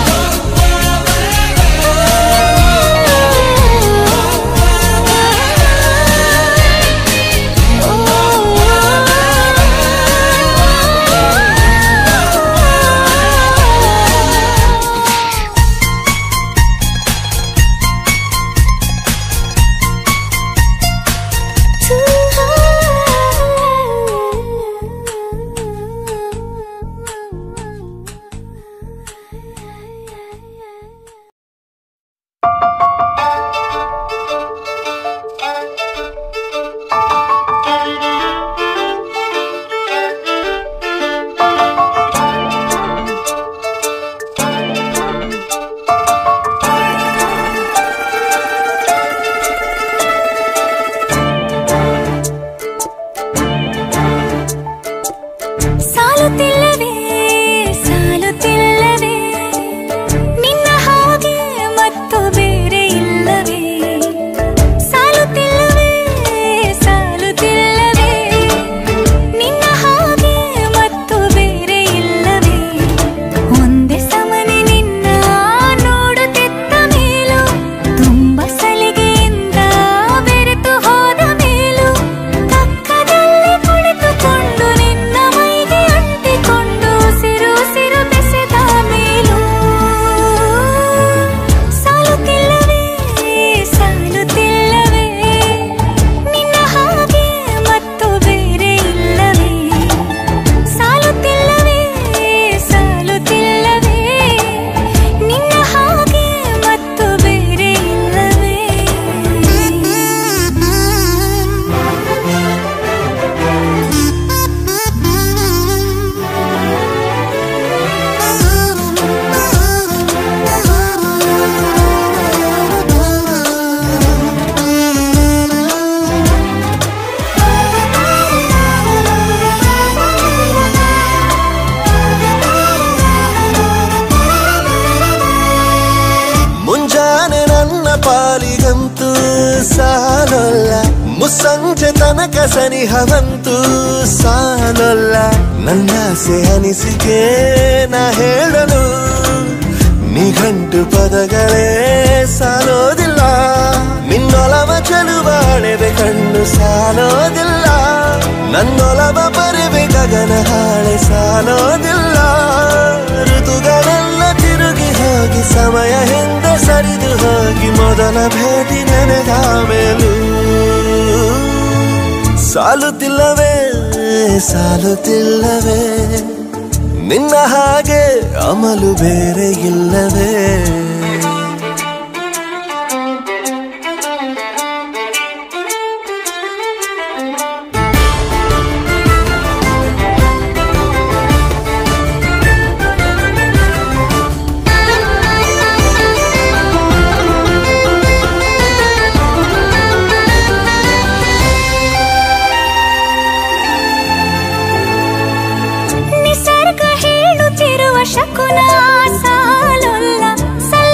ಪಾಲಿಗಂತೂ ಸಾಲೊಲ್ಲ ಮುಸ್ಸಂಜೆ ತನಕ ಸನಿಹವಂತೂ ಸಾಲೊಲ್ಲ ನನ್ನಾಸೆ ಅನಿಸಿಕೆ ನಾ ಹೇಳಲು ನಿಘಂಟು ಪದಗಳೇ ಸಾಲೋದಿಲ್ಲ ನಿನ್ನೊಲವ ಚೆಲುವಾಳೆವೆ ಕಣ್ಣು ಸಾಲೋದಿಲ್ಲ ನನ್ನೊಲವ ಬರೆವೆ ಗಗನ ಹಾಳೆ ಸಾಲೋದಿಲ್ಲ ಋತುಗಳೆಲ್ಲ ತಿರುಗಿ ಹೋಗಿ ಸಮಯ ಹಿಂದೆ ಸರಿದು ಹೋಗಿ ಮೊದಲ ಭೇಟಿ ನೆನೆದ ಮೇಲೂ ಸಾಲುತ್ತಿಲ್ಲವೇ ಸಾಲುತ್ತಿಲ್ಲವೇ ನಿನ್ನ ಹಾಗೆ ಅಮಲು ಬೇರೆ ಇಲ್ಲವೇ ಶಕುನ ಸಾಲೊಲ್ಲ ಸಲ್ಲ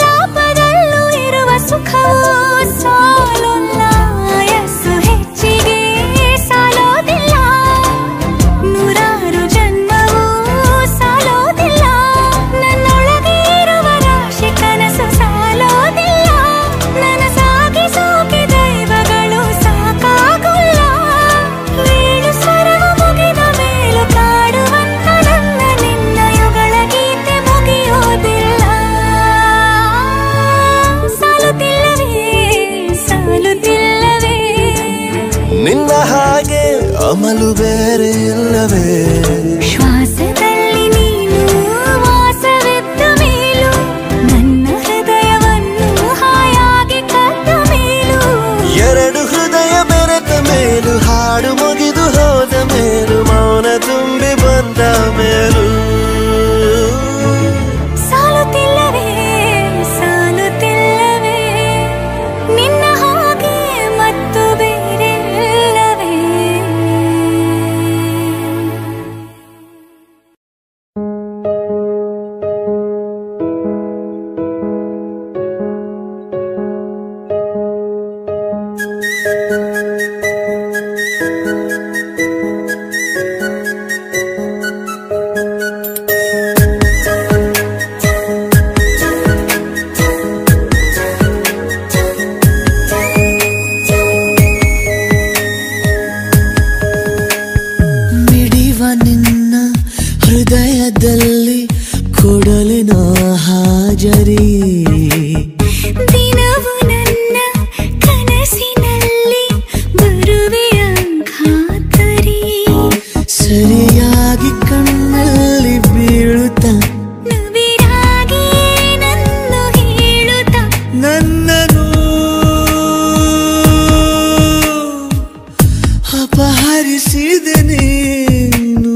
ಹಾಜರಿ ದಿನವು ನನ್ನ ಕನಸಿನಲ್ಲಿ ಬರುವೆಯ ಖಾತರಿ ಸರಿಯಾಗಿ ಕಣ್ಣಲ್ಲಿ ಬೀಳುತ್ತ ನವಿರಾಗಿ ನನ್ನು ಹೇಳುತ್ತ ನನ್ನನು ಅಪಹರಿಸಿದೆ ನೀನು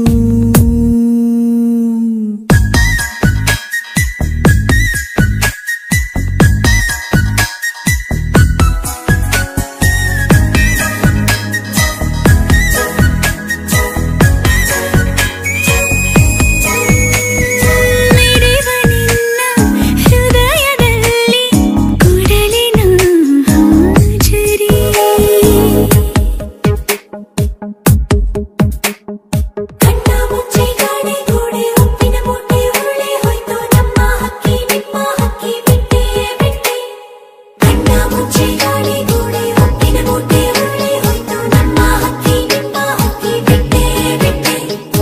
ಮಿಡಿವ ನಿನ್ನ ಹೃದಯದಲ್ಲಿ ಕೊಡಲಿನ ಹಾಜರಿ ಕಣ್ಣ ಮುಚ್ಚಿ ಗಾಡಿ ಗೋಡೆ ಉಪ್ಪಿನ ಮೂಟೆ ಉರುಳಿ ಹೋಯ್ತು ನಮ್ಮ ಹಕ್ಕಿ ನಿಮ್ಮ ಹಕ್ಕಿ ಬಿಟ್ಟೆ ಬಿಟ್ಟೆ ಕಣ್ಣ ಮುಚ್ಚಿ ಗಾಡಿ ಗೋಡೆ ಉಪ್ಪಿನ ಮೂಟೆ ಉರುಳಿ ಹೋಯ್ತು ನಮ್ಮ ಹಕ್ಕಿ ನಿಮ್ಮ ಹಕ್ಕಿ ಬಿಟ್ಟೆ ಬಿಟ್ಟೆ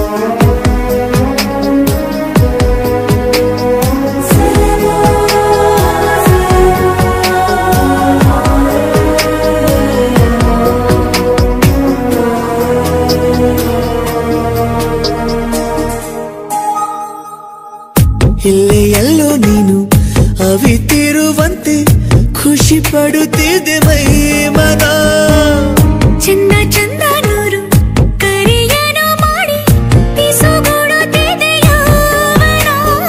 ಇಲ್ಲೇ ಎಲ್ಲೋ ನೀನು ಅವಿತಿರುವಂತೆ ಖುಷಿ ಪಡುತ್ತಿದೆ ಮೈ ಮನ ಚಂದ ಚಂದ ನೂರು ಕರೆಯನು ಮಾಡಿ ಪಿಸುಗುಡುತ್ತಿದೆ ಯೌವನ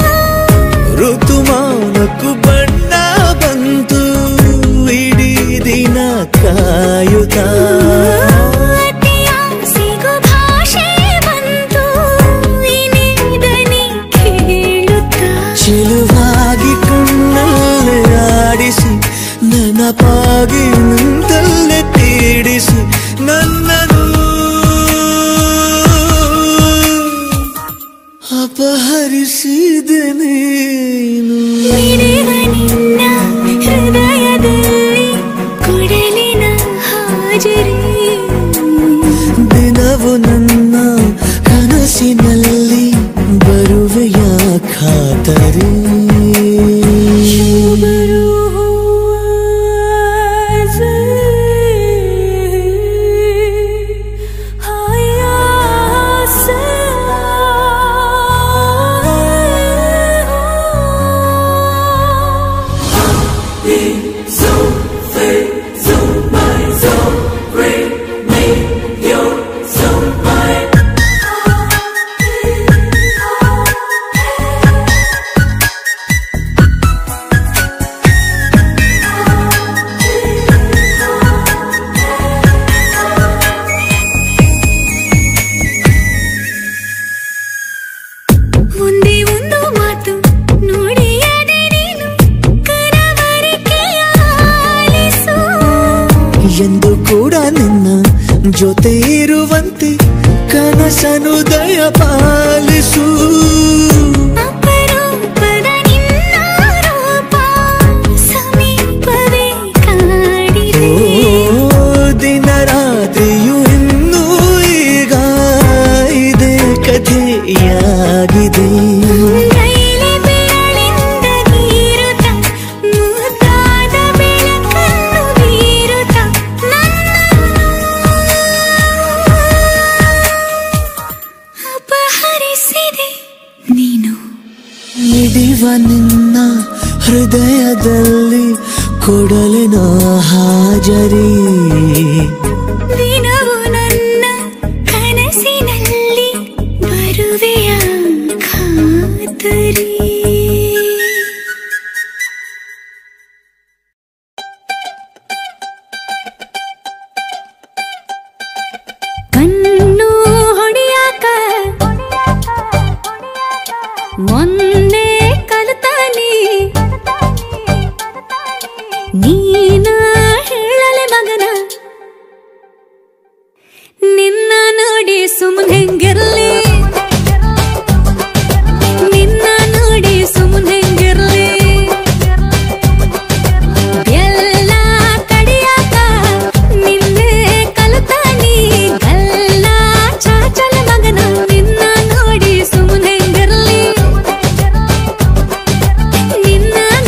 ಋತುಮಾನಕ್ಕೂ ಬಣ್ಣ ಬಂತು ಇಡೀ ದಿನ ಕಾಯುತ್ತ ಅತಿಯ ಸಿಗು ಭಾಷೆ ಬಂತು ಇನಿದನಿ ಕೇಳುತ್ತ ಚೆಲುವಾಗಿ ಕಣ್ಣಲ್ಲೇ ಆಡಿಸಿ ನೆನಪಾಗಿ ನಿಂತಲ್ಲೇ ತೀಡಿಸಿ ನನ್ನನು ಅಪಹರಿಸಿದೆ ನೀನು ಮಿಡಿವ ನಿನ್ನ ಹೃದಯದಲ್ಲಿ ಕೊಡಲಿನ ಹಾಜರಿ ದಿನವು ನನ್ನ ಕನಸಿನಲ್ಲಿ ಬರುವೆಯ ಖಾತರಿ ಒಂದೇ ಒಂದು ಮಾತು ನುಡಿಯದೆ ನೀನು ಕನವರಿಕೆಯ ಆಲಿಸು ಎಂದು ಕೂಡ ನಿನ್ನ ಜೊತೆ ಇರುವಂತೆ ಕನಸನು ದಯ ಪಾಲಿಸು ಅಪರೂಪದ ನಿನ್ನ ರೂಪ ಸಮೀಪವೇ ಕಾಡಿದೆ ಓ ದಿನ ರಾತ್ರಿಯು ಇನ್ನೂ ಈಗ ಇದೇ ಕಥೆಯಾಗಿದೆ ರೈಲಿ ಬೆರಳಿಂದ ಗೀರುತ್ತ ಮುದ್ದಾದ ಬೆಳಕನ್ನು ಬೀರುತ್ತ ನನ್ನನ್ನು ಅಪಹರಿಸಿದೆ ನೀನು ಮಿಡಿವ ನಿನ್ನ ಹೃದಯದಲ್ಲಿ ಕೊಡಲಿನ ಹಾಜರಿ ದಿನವು ನನ್ನ ಕನಸಿನಲ್ಲಿ ಬರುವೆಯ ಖಾತರಿ ಕಣ್ಣು ಹೊಡಿಯಾಕ ಮೊನ್ನೆ ಕಲಿತಾನಿ ನೀನ ಹೇಳಲೆ ಮಗನ ನಿನ್ನ ನೋಡಿ ಸುಮ್ಮನೆ ಹೆಂಗಿರ್ಲಿ ನಿನ್ನ ನೋಡಿ ಸುಮ್ಮನೆ ಹೆಂಗಿರ್ಲಿ ಎಲ್ಲ ಕಡಿಯಾಕ ನಿನ್ನೆ ಕಲಿತಾನಿ ಗಲ್ಲ ಚಾಚಲ ಮಗನ ನಿನ್ನ ನೋಡಿ ಸುಮ್ಮನೆ ಹೆಂಗಿರ್ಲಿ ನಿನ್ನ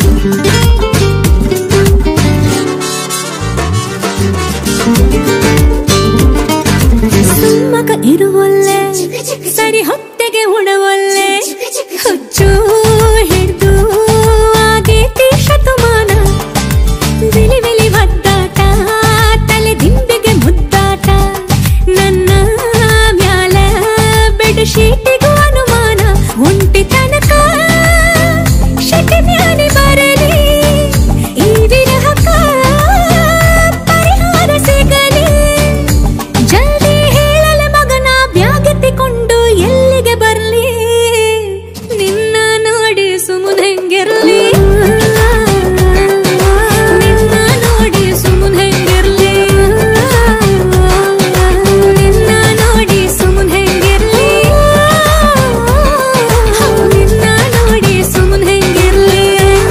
ಸುಮ್ಮಕ ಇರುವಲ್ಲೆ ಸರಿ ಹೊತ್ತೆಗೆ ಉಣವಲ್ಲೆ ಹುಚ್ಚು ಹಿಡ್ದು ಆಗೇತಿ ಶತಮಾನ ವಿಲಿ ವಿಲಿ ಒದ್ದಾಟ ತಲೆ ದಿಂಬಿಗೆ ಮುದ್ದಾಟ ನನ್ನ ಮ್ಯಾಲ ಬೆಡ್ ಶೀಟಿಗೂ ಅನುಮಾನ ಒಂಟಿ ತನಕ ಶೆಟ್ಟಿ ಮ್ಯಾಲೆ ಬರಲಿ ಈ ವಿರಹಕ ಪರಿಹಾರ ಸಿಗಲಿ ಜಲ್ದಿ ಹೇಳಲೆ ಮಗನ ಬ್ಯಾಗೆತ್ತಿಕೊಂಡು ಎಲ್ಲಿಗೆ ಬರ್ಲಿ ನಿನ್ನ ನೋಡಿ ಸುಮ್ಮನೆ ಹೆಂಗಿರ್ಲಿ ನಿನ್ನ ನೋಡಿ ಸುಮ್ಮನೆ ಹೆಂಗಿರ್ಲಿ ನಿನ್ನ ನೋಡಿ ಸುಮ್ಮನೆ ಹೆಂಗಿರ್ಲಿ ನಿನ್ನ ನೋಡಿ ಸುಮ್ಮನೆ ಹೆಂಗಿರ್ಲಿ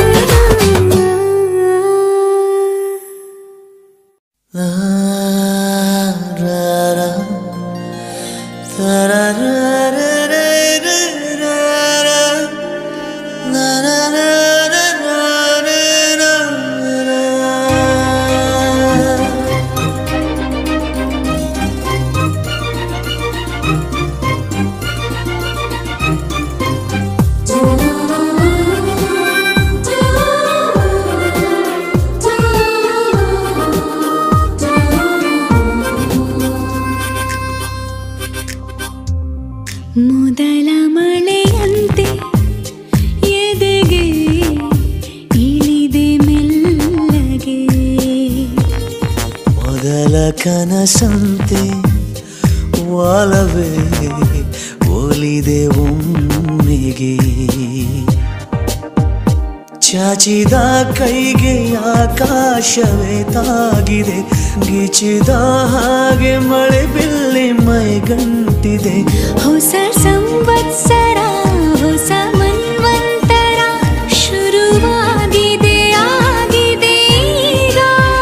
ಮೊದಲ ಮಳೆಯಂತೆ ಎದೆಗೆ ಇಳಿದೆ ಮೆಲ್ಲಗೆ ಮೊದಲ ಕನಸಂತೆ ಒಲವೇ ಒಲಿದೆ ಒಮ್ಮೆಗೆ ಚಾಚಿದ ಕೈಗೆ ಆಕಾಶವೇ ತಾಗಿದೆ ಗಿಚಿದ ಹಾಗೆ ಮಳೆ ಬಿಲ್ಲಿ ಮೈಗಂಟಿದೆ ಹೊಸ ಸಂವತ್ಸರ ಹೊಸ ಮನ್ವಂತರ ಶುರುವಾಗಿದೆ ಆಗಿದೆ ಈಗ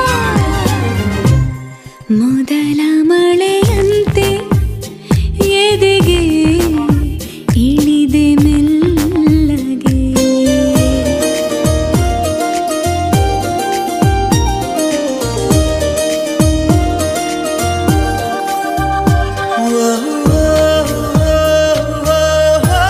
ಮೊದಲ ಮಳೆಯಂತೆ ಎದೆಗೆ ಇಳಿದೆ ಮೆಲ್ಲಗೆ ಓ, ಓ, ಓ, ಓ, ಓ.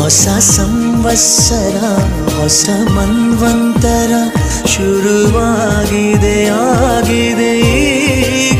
ಹೊಸ ಸಂವತ್ಸರ ಹೊಸ ಮನ್ವಂತರ ಶುರುವಾಗಿದೆ ಆಗಿದೆ ಈಗ.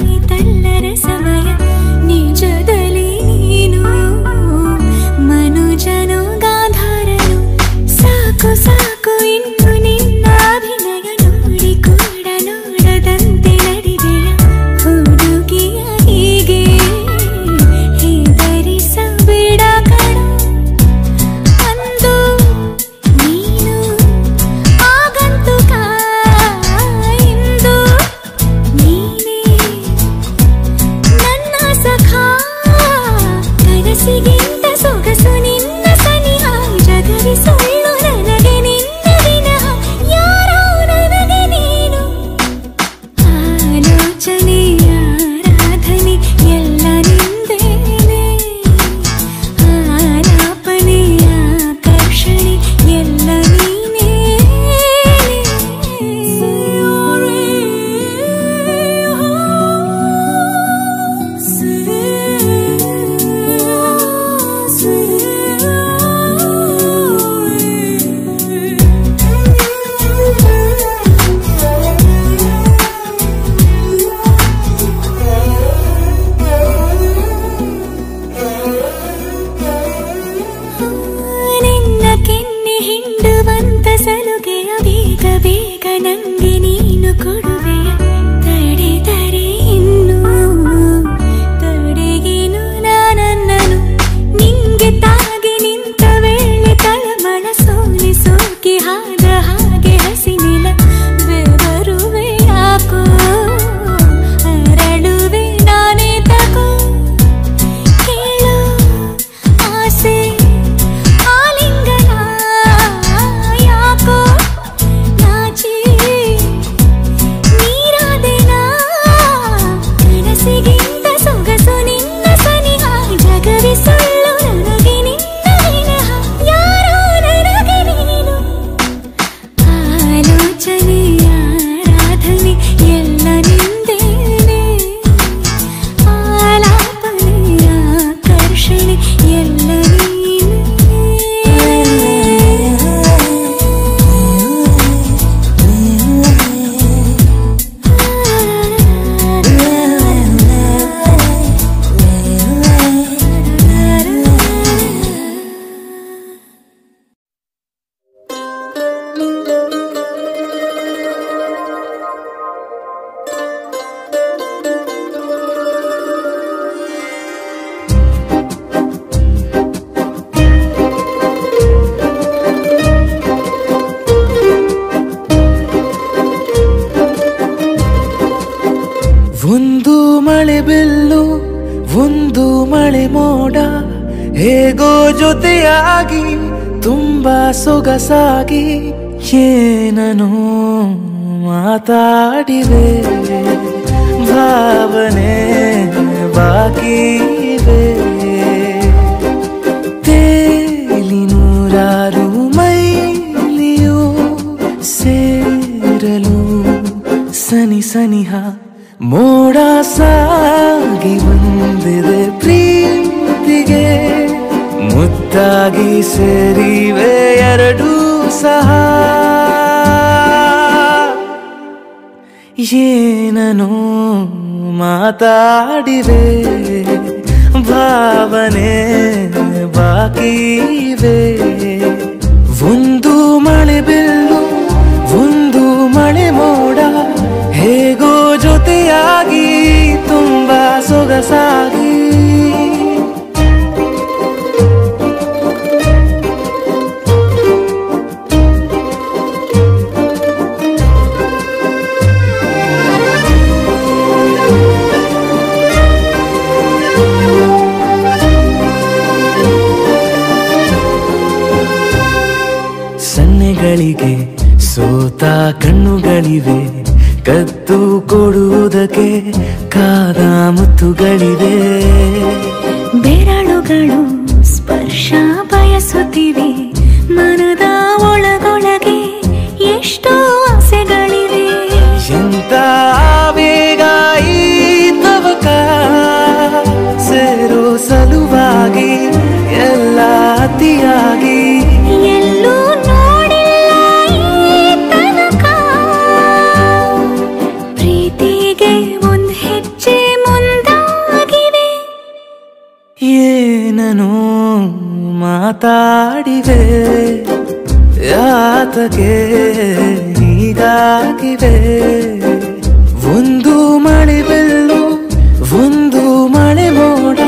ಸಮಯ ನಿಜದಲ್ಲಿ ನೀನು ಮನು ಹೇಗೋ ಜೊತೆಯಾಗಿ ತುಂಬಾ ಸೊಗಸಾಗಿ ಏನನೋ ಮಾತಾಡಿವೆ ಭಾವನೆ ಬಾಕಿ ಇವೆ ತೇಲಿ ನೂರಾರು ಮೈಲಿಯೋ ಸೇರಲು ಸನಿ ಸನಿಹ ಮೋಡ ಸಾಗಿ ಬಂದಿದೆ ಪ್ರೀತಿಗೆ ಮುತ್ತಾಗಿ ಸೇರಿವೆ ಎರಡೂ ಸಹ ಏನನೋ ಮಾತಾಡಿವೆ ಭಾವನೆ ಬಾಕಿ ಇವೆ ಒಂದು ಮಳೆ ಬಿಲ್ಲು ಒಂದು ಮಳೆ ಮೋಡ ಹೇಗೋ ಜೊತೆಯಾಗಿ ತುಂಬಾ ಸೊಗಸಾಗಿ ಸನ್ನೆಗಳಿಗೆ ಸೋತ ಕಣ್ಣುಗಳಿವೆ ಕತ್ತು ಕೊಡುವುದಕ್ಕೆ ಕಾದ ಮುತ್ತುಗಳಿವೆ ಬೆರಳುಗಳು ಸ್ಪರ್ಶ ಬಯಸುತ್ತಿವೆ ಮನದ ಒಳಗೊಳಗೆ ಎಷ್ಟೋ ಆಸೆಗಳಿವೆ ಎಂತ ಆವೇಗ ಈ ತವಕ ಸೇರೋ ಸಲುವಾಗಿ ಎಲ್ಲ ಅತಿಯಾಗಿ ಎಲ್ಲೂ ನೋಡಿಲ್ಲ ಈ ತನಕ ಪ್ರೀತಿಗೆ ಒಂದ್ ಹೆಜ್ಜೆ ಮುಂದಾಗಿವೆ ಏನನೋ ಮಾತಾಡಿವೆ ಯಾತಕ್ಕೆ ಹೀಗಾಗಿವೆ ಒಂದು ಮಳೆ ಬೆಲ್ಲು ಒಂದು ಮಳೆ ಮೋಡ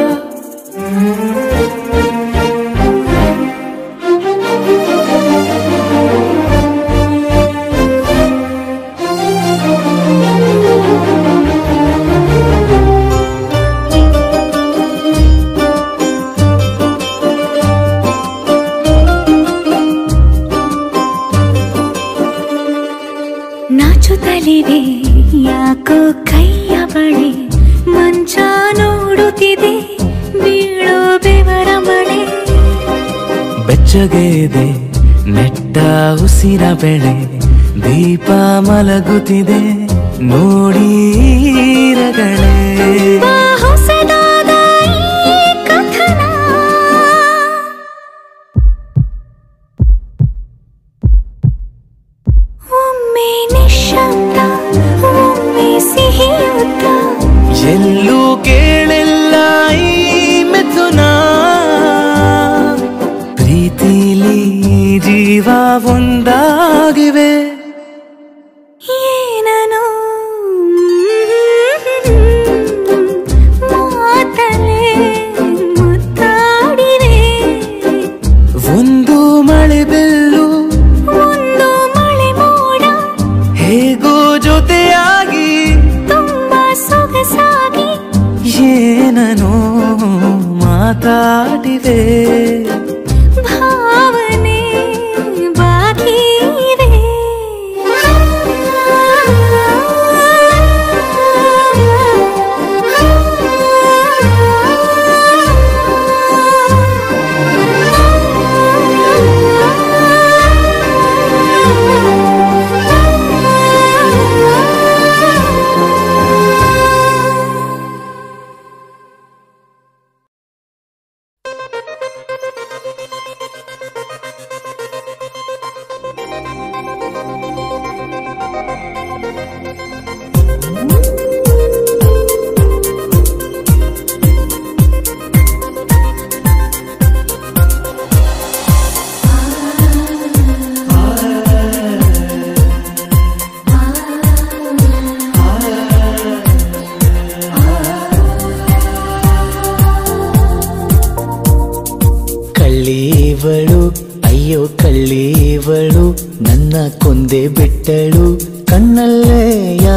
ನಾಚುತ್ತಲಿವೆ ಯಾಕೋ ಕೈಯ ಬಳಿ ಮಂಚ ನೋಡುತ್ತಿದೆ ಬೀಳೋ ಬೆವರ ಮಳೆ ಬೆಚ್ಚಗೆದೆ ನೆಟ್ಟ ಉಸಿರ ಬೆಳೆ ದೀಪ ಮಲಗುತ್ತಿದೆ ನೋಡಿ ರಗಳೇ ಹೊಸದಾದ ಈ ಕಥನ ಒಮ್ಮೆ ನಿಶಬ್ದ ಒಮ್ಮೆ ಸಿಹಿಯುತ್ತ ಎಲ್ಲೂ ಕೇಳಿಲ್ಲ ಈ ಮಿಥುನ ಪ್ರೀತಿಲಿ ಜೀವ ಒಂದಾಗಿವೆ ಏನನೋ ಮಾತಲೆ ಮುತ್ತಾಡಿವೆ ಒಂದು ಮಳೆ ಬೆಲ್ಲು ಒಂದು ಮಳೆ ಮೋಡ ಹೇಗೋ ಜೊತೆಯಾಗಿ ತುಂಬಾ ಸೊಗಸಾಗಿ ಏನನೋ ಮಾತಾಡಿವೆ ಭಾವನೆ ಬಾಕಿ ಇವೆ ಕಳ್ಳೀವಳು ಅಯ್ಯೋ ಕಳ್ಳೀವಳು ನನ್ನ ಕೊಂದೆ ಬಿಟ್ಟಳು ಕಣ್ಣಲ್ಲೇ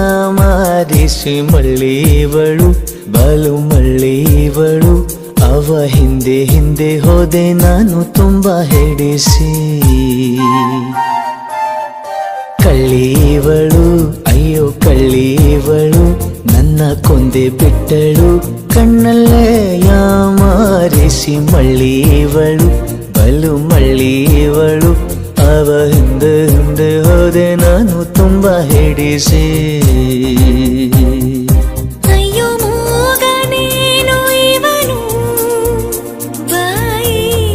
ಯಾಮಾರಿಸಿ ಮಳ್ಳೀವಳು ಬಲು ಮಳ್ಳೀವಳು ಅವ ಅವ ಹಿಂದೆ ಹಿಂದೆ ಹೋದೆ ನಾನು ತುಂಬ ಹೆಡಿಸಿ. ಕಳ್ಳೀವಳು ಅಯ್ಯೋ ಕಳ್ಳೀವಳು ನನ್ನ ಕೊಂದೆ ಬಿಟ್ಟಳು, ಕಣ್ಣಲ್ಲೇ ಯಾಮಾರಿಸಿ ಮಳ್ಳೀವಳು ಬಲು ಮಳ್ಳೀವಳು. ಅವ ಹಿಂದೆ ಹಿಂದೆ ಹೋದೆ ನಾನು ತುಂಬ ಹೆಡಿಸಿ. ಅಯ್ಯೋ ಮೂಗನೇನು ಇವನು ಬಾಯಿ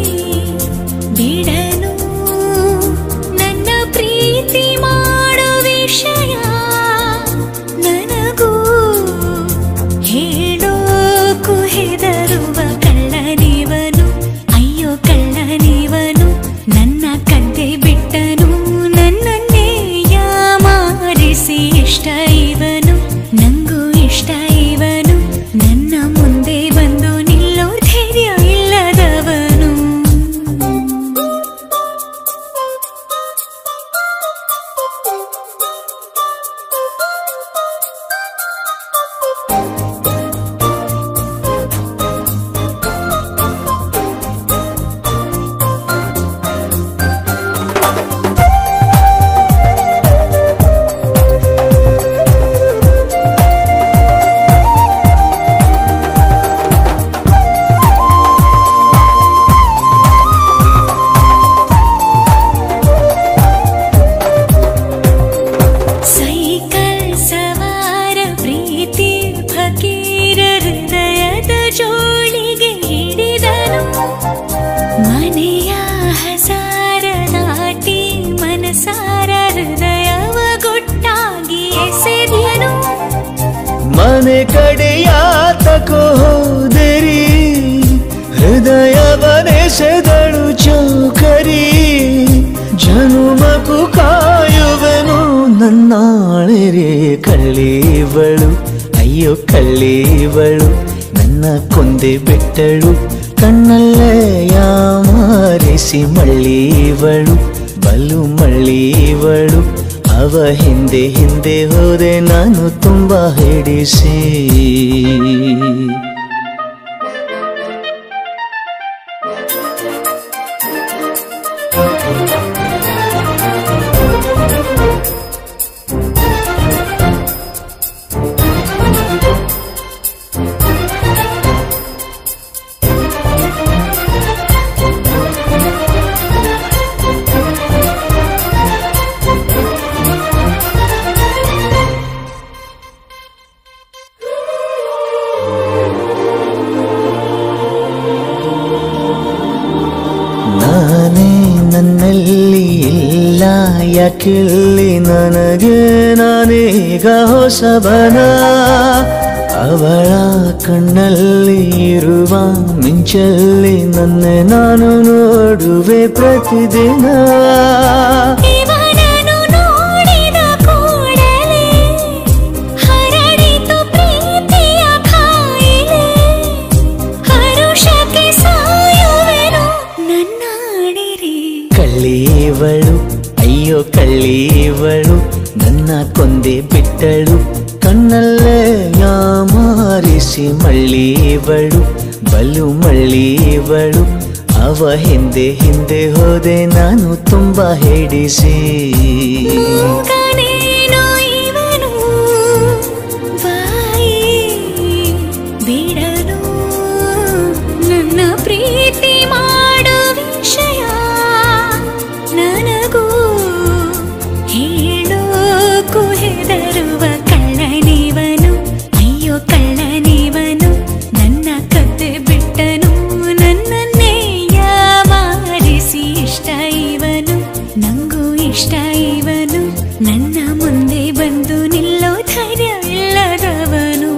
ಬಿಡನು, ನನ್ನ ಪ್ರೀತಿ ಮಾಡೋ ವಿಷಯ ನನಗೂ ಹೇಳೋಕು ಹೆದರುವ ಕಳ್ಳನಿವನು. ಅಯ್ಯೋ ಕಳ್ಳನಿವನು ನನ್ನ ಕದ್ದೆ ಬಿಟ್ಟನು, ನನ್ನನ್ನೇ ಯಾಮಾರಿಸಿ ಇಷ್ಟ ಇವನು ನಂಗೂ ಇಷ್ಟ ಇವನು, ನನ್ನ ಮುಂದೆ ಬಂದು ನಿಲ್ಲೋ ಧೈರ್ಯ ಇಲ್ಲದವನು. ಸೈಕಲ್ ಸವಾರ ಪ್ರೀತಿ ಫಕೀರ ಹೃದಯದ ಜೋಳಿಗೆ ಹಿಡಿದನು, ಮನೆಯ ಹಸಾರ ದಾಟಿ ಮನಸಾರ ಹೃದಯವ ಗೊಟ್ಟಾಗಿ ಎಸೆದನು. ಮನೆ ಕಡೆಯಾತಕೋ ಹೋದರಿ ಹೃದಯವನೆಸೆದಳು ಚೌಕರಿ, ಜನುಮಕು ಕಾಯುವೆನು ನನ್ನಾಳೆರೆ. ಕಳ್ಳೀವಳು ಅಯ್ಯೋ ಕಳ್ಳೀವಳು ನನ್ನ ಕೊಂದೆ ಬಿಟ್ಟಳು, ಕಣ್ಣಲ್ಲೇ ಯಾಮಾರಿಸಿ ಮಳ್ಳೀವಳು ಬಲು ಮಳ್ಳೀವಳು. ಅವ ಹಿಂದೆ ಹಿಂದೆ ಹೋದೆ ನಾನು ತುಂಬ ಹಿಡಿಸಿ. ನಾನೇ ನನ್ನಲ್ಲಿ ಇಲ್ಲ ಯಾಕಿಲ್ಲಿ ನನಗೆ ನಾನೀಗ ಹೊಸಬನ, ಅವಳ ಕಣ್ಣಲ್ಲಿ ಇರುವ ಮಿಂಚಲ್ಲಿ ನನ್ನ ನಾನು ನೋಡುವೆ ಪ್ರತಿದಿನ. ಇವನನ್ನು ನೋಡಿದ ಕೂಡಲೇ ಹರಡಿತು ಪ್ರೀತಿಯ ಕಾಯಿಲೆ, ಹರುಷಕ್ಕೆ ಸಾಯುವೆನು ನನ್ನಾಡಿರಿ. ಕಳ್ಳೀವಳು ಅಯ್ಯೋ ಕಳ್ಳೀವಳು ನನ್ನ ಕೊಂದೆ ಬಿಟ್ಟಳು, ಕಣ್ಣಲ್ಲೇ ಯಾಮಾರಿಸಿ ಮಳ್ಳೀವಳು ಬಲು ಮಳ್ಳೀವಳು. ಅವ ಹಿಂದೆ ಹಿಂದೆ ಹೋದೆ ನಾನು ತುಂಬ ಹಿಡಿಸಿ. ಮೂಗನೇನು ಇವನು ಬಾಯಿ ಬಿಡನು, ನನ್ನ ಪ್ರೀತಿ ಮಾಡೋ ವಿಷಯ ನನಗೂ ಹೇಳೋಕು ಹೆದರುವ ಕಳ್ಳನಿವನು. ಅಯ್ಯೋ ಕಳ್ಳನಿವನು ನನ್ನ ಕದ್ದೆ ಬಿಟ್ಟನು, ನನ್ನನ್ನೇ ಯಾಮಾರಿಸಿ ಇಷ್ಟ ಇವನು ನಂಗೂ ಇಷ್ಟ ಇವನು, ನನ್ನ ಮುಂದೆ ಬಂದು ನಿಲ್ಲೋ ಧೈರ್ಯ ಇಲ್ಲದವನು.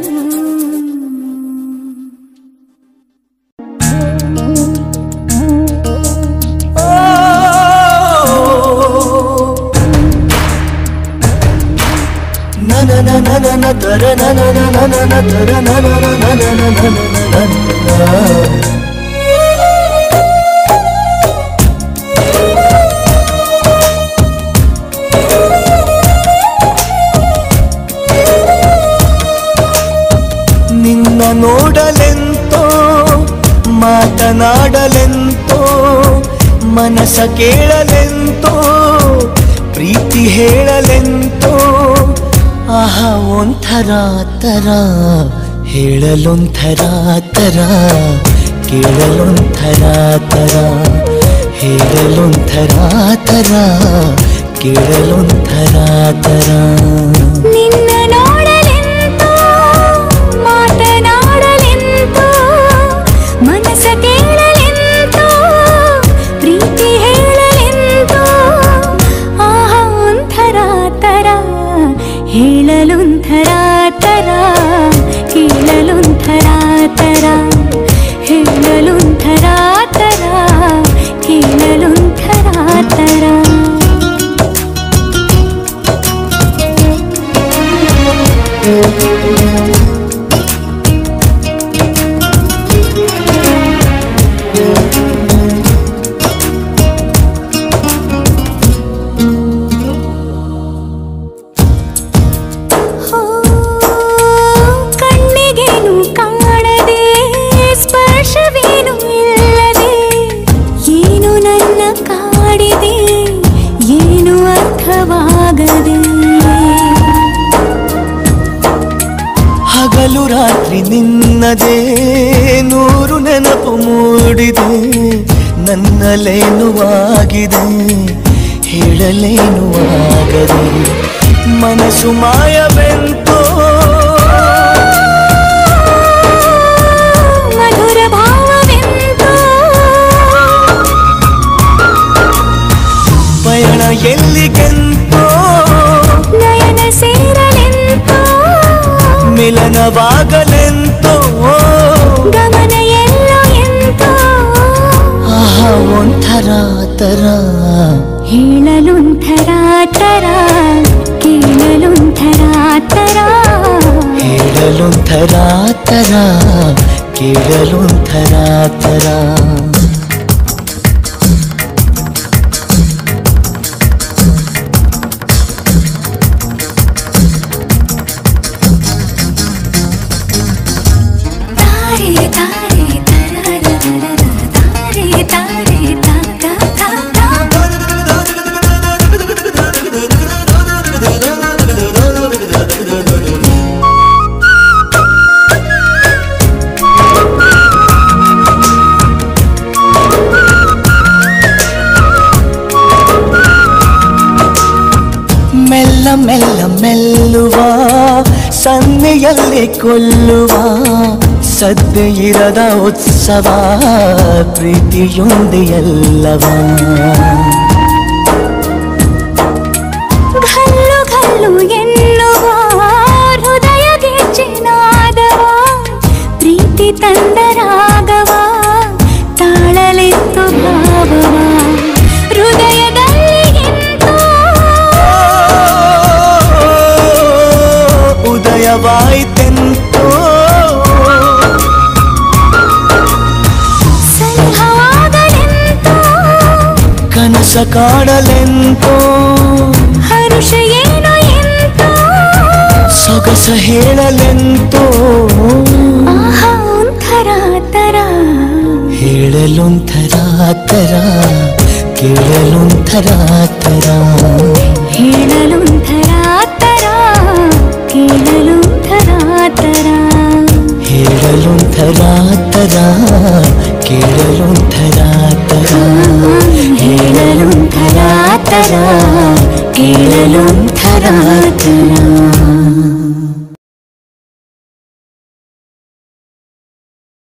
ನಿನ್ನ ನೋಡಲೆಂತೋ ಮನಸ ಕೇಳಲೆಂತೋ ಪ್ರೀತಿ ಹೇಳಲೆಂತೋ ಆಹಾ ಒಂಥರ ತರ ಹೇಳಲೊಂಥರ ತರ ಕೇಳಲೊಂಥರ ತರ ಹೇಳಲೊಂಥರ ತರ ಕೇಳಲೊಂಥರ ತರ ನಿನ್ನ ನೋಡಲೆಂತೋ ಮಾತನಾಡಲೆಂತೋ ಮನಸ ಕೇಳಲೆಂತೋ ಪ್ರೀತಿ ಹೇಳಲೆಂತೋ ಆಹಾ ಒಂಥರ ತರ ಹೇಳಲೊಂಥರ ತರ ಕೇಳಲೊಂಥರ ತರ ಹೇಳಲೊಂಥರ ತರ ಕೇಳಲೊಂಥರ ತರ ಕಣ್ಣಿಗೇನು ಕಾಣದೆ ಸ್ಪರ್ಶವೇನು ಇಲ್ಲದೆ ಏನು ನನ್ನ ಕಾಡಿದೆ ಏನು ಅರ್ಥವಾಗದೆ ಹಗಲು ರಾತ್ರಿ ನಿನ್ನದೇ ನೂರು ನೆನಪು ಮೂಡಿದೆ ನನ್ನಲೇನು ಆಗಿದೆ ಹೇಳಲೇನು ಆಗದೆ ಮನಸ್ಸು ಮಾಯವೆಂತೋ ಮಧುರ ಭಾವವೆಂತೋ ಪಯಣ ಎಲ್ಲಿಗೆಂತೋ ನಯನ ಸೇರಲೆಂತೋ ಮಿಲನವಾಗಲೆಂತೋ ಗಮನ ಎಲ್ಲೋ ಎಂತೋ ಆಹಾ ಒಂಥರ ತರ ಹೇಳಲೊಂಥರ ತರ ಕೇಳಲೊಂಥರ ತರ ಹೇಳಲೊಂಥರ ತರ ಕೇಳಲೊಂಥರ ತರ ತಾರೆ ತಾರೆ ತರರರರರ ತಾರೆ ತಾರೆ ತಾ ತಾ ತಾ ಮೆಲ್ಲ ಮೆಲ್ಲ ಮೆಲ್ಲುವ ಸನ್ನೆಯಲ್ಲಿ ಕೊಲ್ಲುವ ಸದ್ದೆ ಇರದ ಉತ್ಸವ ಪ್ರೀತಿಯೊಂದೆ ಎಲ್ಲವ ಘಲ್ಲು ಘಲ್ಲು ಎನ್ನುವ ಹೃದಯಗೆ ಚಿನಾದವ ಪ್ರೀತಿ ತಂದರಾಗವ ತಾಳಲೆತ್ತು ಭಾವವ ಹೃದಯದಲ್ಲಿ ಎಂತೋ ಉದಯವಾಯಿತೆಂತೋ ಸಲಹವಾಗಲೆಂತೋ ಕನಸ ಕಾಡಲೆಂತೋ ಹರುಷ ಏನೋ ಎಂತೋ ಸೊಗಸ ಹೇಳಲೆಂತೋ ಆಹಾ ಒಂಥರ ತರ ಹೇಳಲೊಂಥರ ತರ ಕೇಳಲೊಂಥರ ತರ ಹೇಳಲೊಂಥರ ತರ ಕೇಳಲೊಂಥರ ತರ ಹೇಳಲೊಂಥರ ತರ ಕೇಳಲೊಂಥರ ತರ ಹೇಳಲೊಂಥರ ತರ ಕೇಳಲೊಂಥರ ತರ